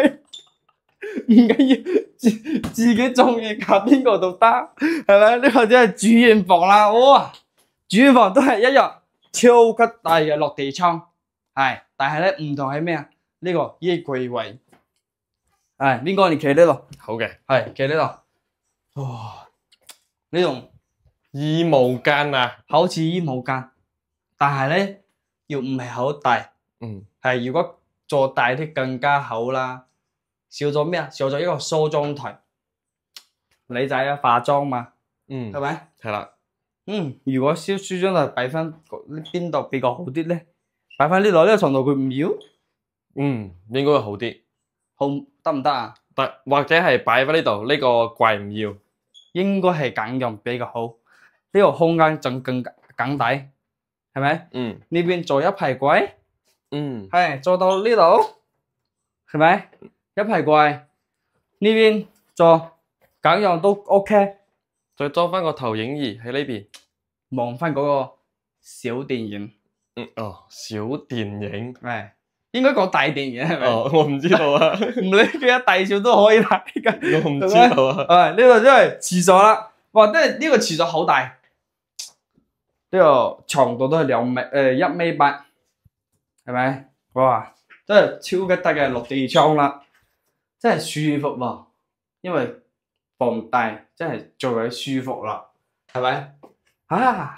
緊要，自己中意揀邊個都得，係咪？呢個真係主人房啦，哇！主人房都係一樣，超級大嘅落地窗，係，但係咧唔同係咩啊？呢個衣櫃位，係邊個你企呢度？ 好嘅， 係企呢度，哇！呢種衣帽間啊， 好似衣帽間，但係咧又唔係好大，係如果做大啲更加好啦。少咗咩啊？少咗一個梳妝台，女仔啊化妝嘛，係咪？ 係啦， 如果梳妝台擺翻邊度比較好啲咧？擺翻呢度呢個床度佢唔要， 應該會好啲， 好得唔得啊？ 得，或者係擺翻呢度呢個櫃唔要， 應該係咁樣比較好，呢個空間仲更大，係咪？呢邊做一排櫃，係做到呢度，係咪？一排櫃呢邊做咁樣都 OK， 再裝翻個投影儀喺呢邊， 望翻嗰個小電影。 小電影， 係應該講大電影係咪？ 我唔知道啊， 唔理幾多大小都可以睇㗎。 我唔知道啊。 呢度真係廁所啦，哇！真係呢個廁所好大，呢個長度都係1.8米，係咪？哇！真係超級大嘅落地窗啦。真係舒服喎，因為房大真係最為舒服啦，係咪？啊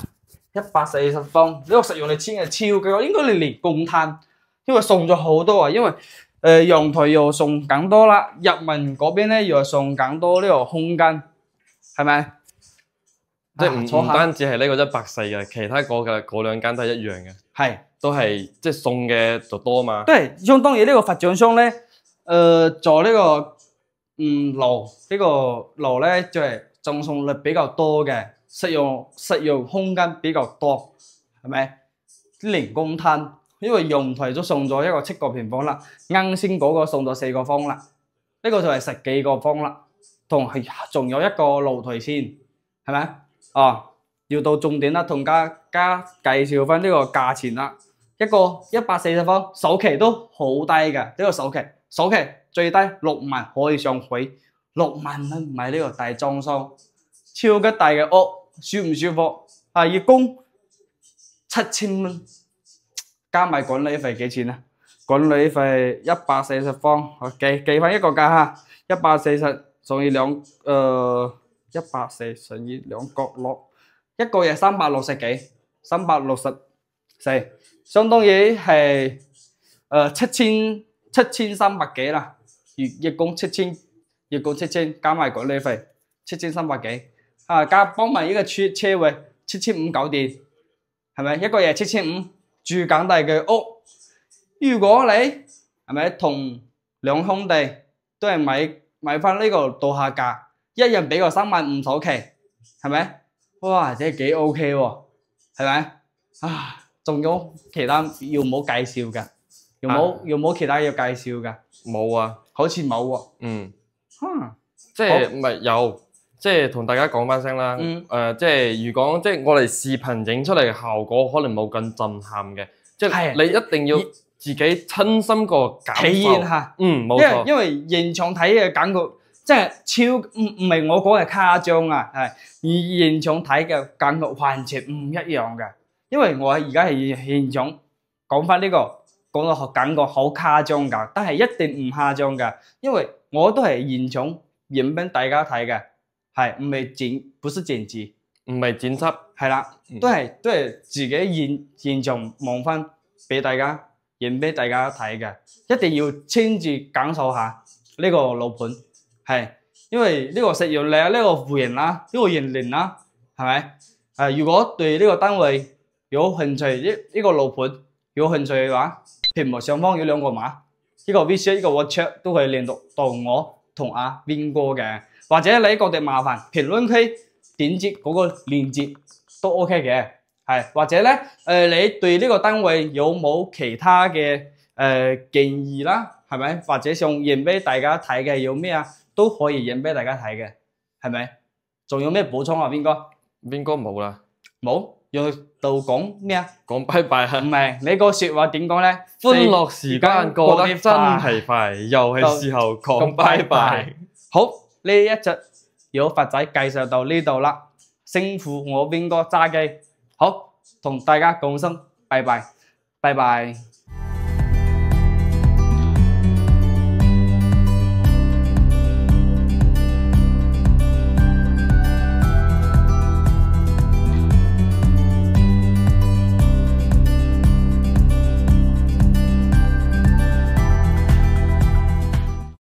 ，140方，呢個實用率真係超高，應該你連公攤，因為送咗好多啊，因為陽台又送更多啦，入門嗰邊咧又送更多呢個空間，係咪？ 即係唔單止係呢個140嘅，其他嗰兩間都係一樣嘅， 係都係即係送嘅就多嘛。 對，相當於呢個發展商咧。做呢個樓呢個樓咧就係贈送率比較多嘅，實用空間比較多，係咪？連公攤，因為陽台都送咗一個7個平方啦，啱先嗰個送咗4個方啦，呢個就係10幾個方啦，仲有一個露台先，係咪？要到重點啦，同大家介紹翻呢個價錢啦。 一個140方，首期都好低嘅，呢個首期最低6萬可以上去，6萬蚊買呢個大裝修，超級大嘅屋，舒唔舒服？啊，月供7000蚊，加埋管理費幾錢啊？管理費140方，我記翻一個價哈，140乘以140乘以2角落，一個月360幾，364，相當於係7300幾啦，月供7000，加埋管理費7300幾，啊加幫埋呢個車位7500搞掂，係咪一個月7500住簡大嘅屋？如果你係咪同兩兄弟都係買翻呢個到下價，一人俾個35000首期，係咪？哇，真係幾 OK 喎，係咪？啊，仲有其他要冇介紹㗎？有冇其他要介紹㗎？ 冇啊， 好似冇喎。 嗯，即係唔係有？即係同大家講翻聲啦。即係如果即係我哋視頻影出嚟嘅效果，可能冇咁震撼嘅。即係你一定要自己親身過感受體驗下。 冇錯。 因為現場睇嘅感覺真係超唔係我講嘅誇張啊，係而現場睇嘅感覺完全唔一樣嘅。因為我而家係現場講翻呢個講到感覺好誇張㗎，但係一定唔誇張㗎，因為我都係現場影俾大家睇嘅，係唔係不是剪輯， 唔係剪輯， 係啦，都係自己現場望翻俾大家影俾大家睇嘅，一定要親自感受下呢個樓盤，係因為呢個實用率、呢個戶型啦、呢個年齡啦，係咪？如果對呢個單位有興趣，呢個樓盤有興趣嘅話，屏幕上方有兩個碼，呢個 WeChat 呢個 WhatsApp 都可以聯絡到我同阿邊哥嘅，或者你覺得麻煩，評論區點擊嗰個鏈接都 OK 嘅，係或者咧你對呢個單位有冇其他嘅建議啦，係咪？或者想影俾大家睇嘅有咩啊，都可以影俾大家睇嘅，係咪？仲有咩補充啊？邊個？ 邊個冇啦？ 冇。用到講咩啊？ 講拜拜啊！ 唔係你個説話點講咧？ 歡樂時間過得真係快，又係時候講拜拜。 好，呢一集有佛仔介紹到呢度啦，辛苦我邊個揸機，好同大家講聲拜拜，拜拜。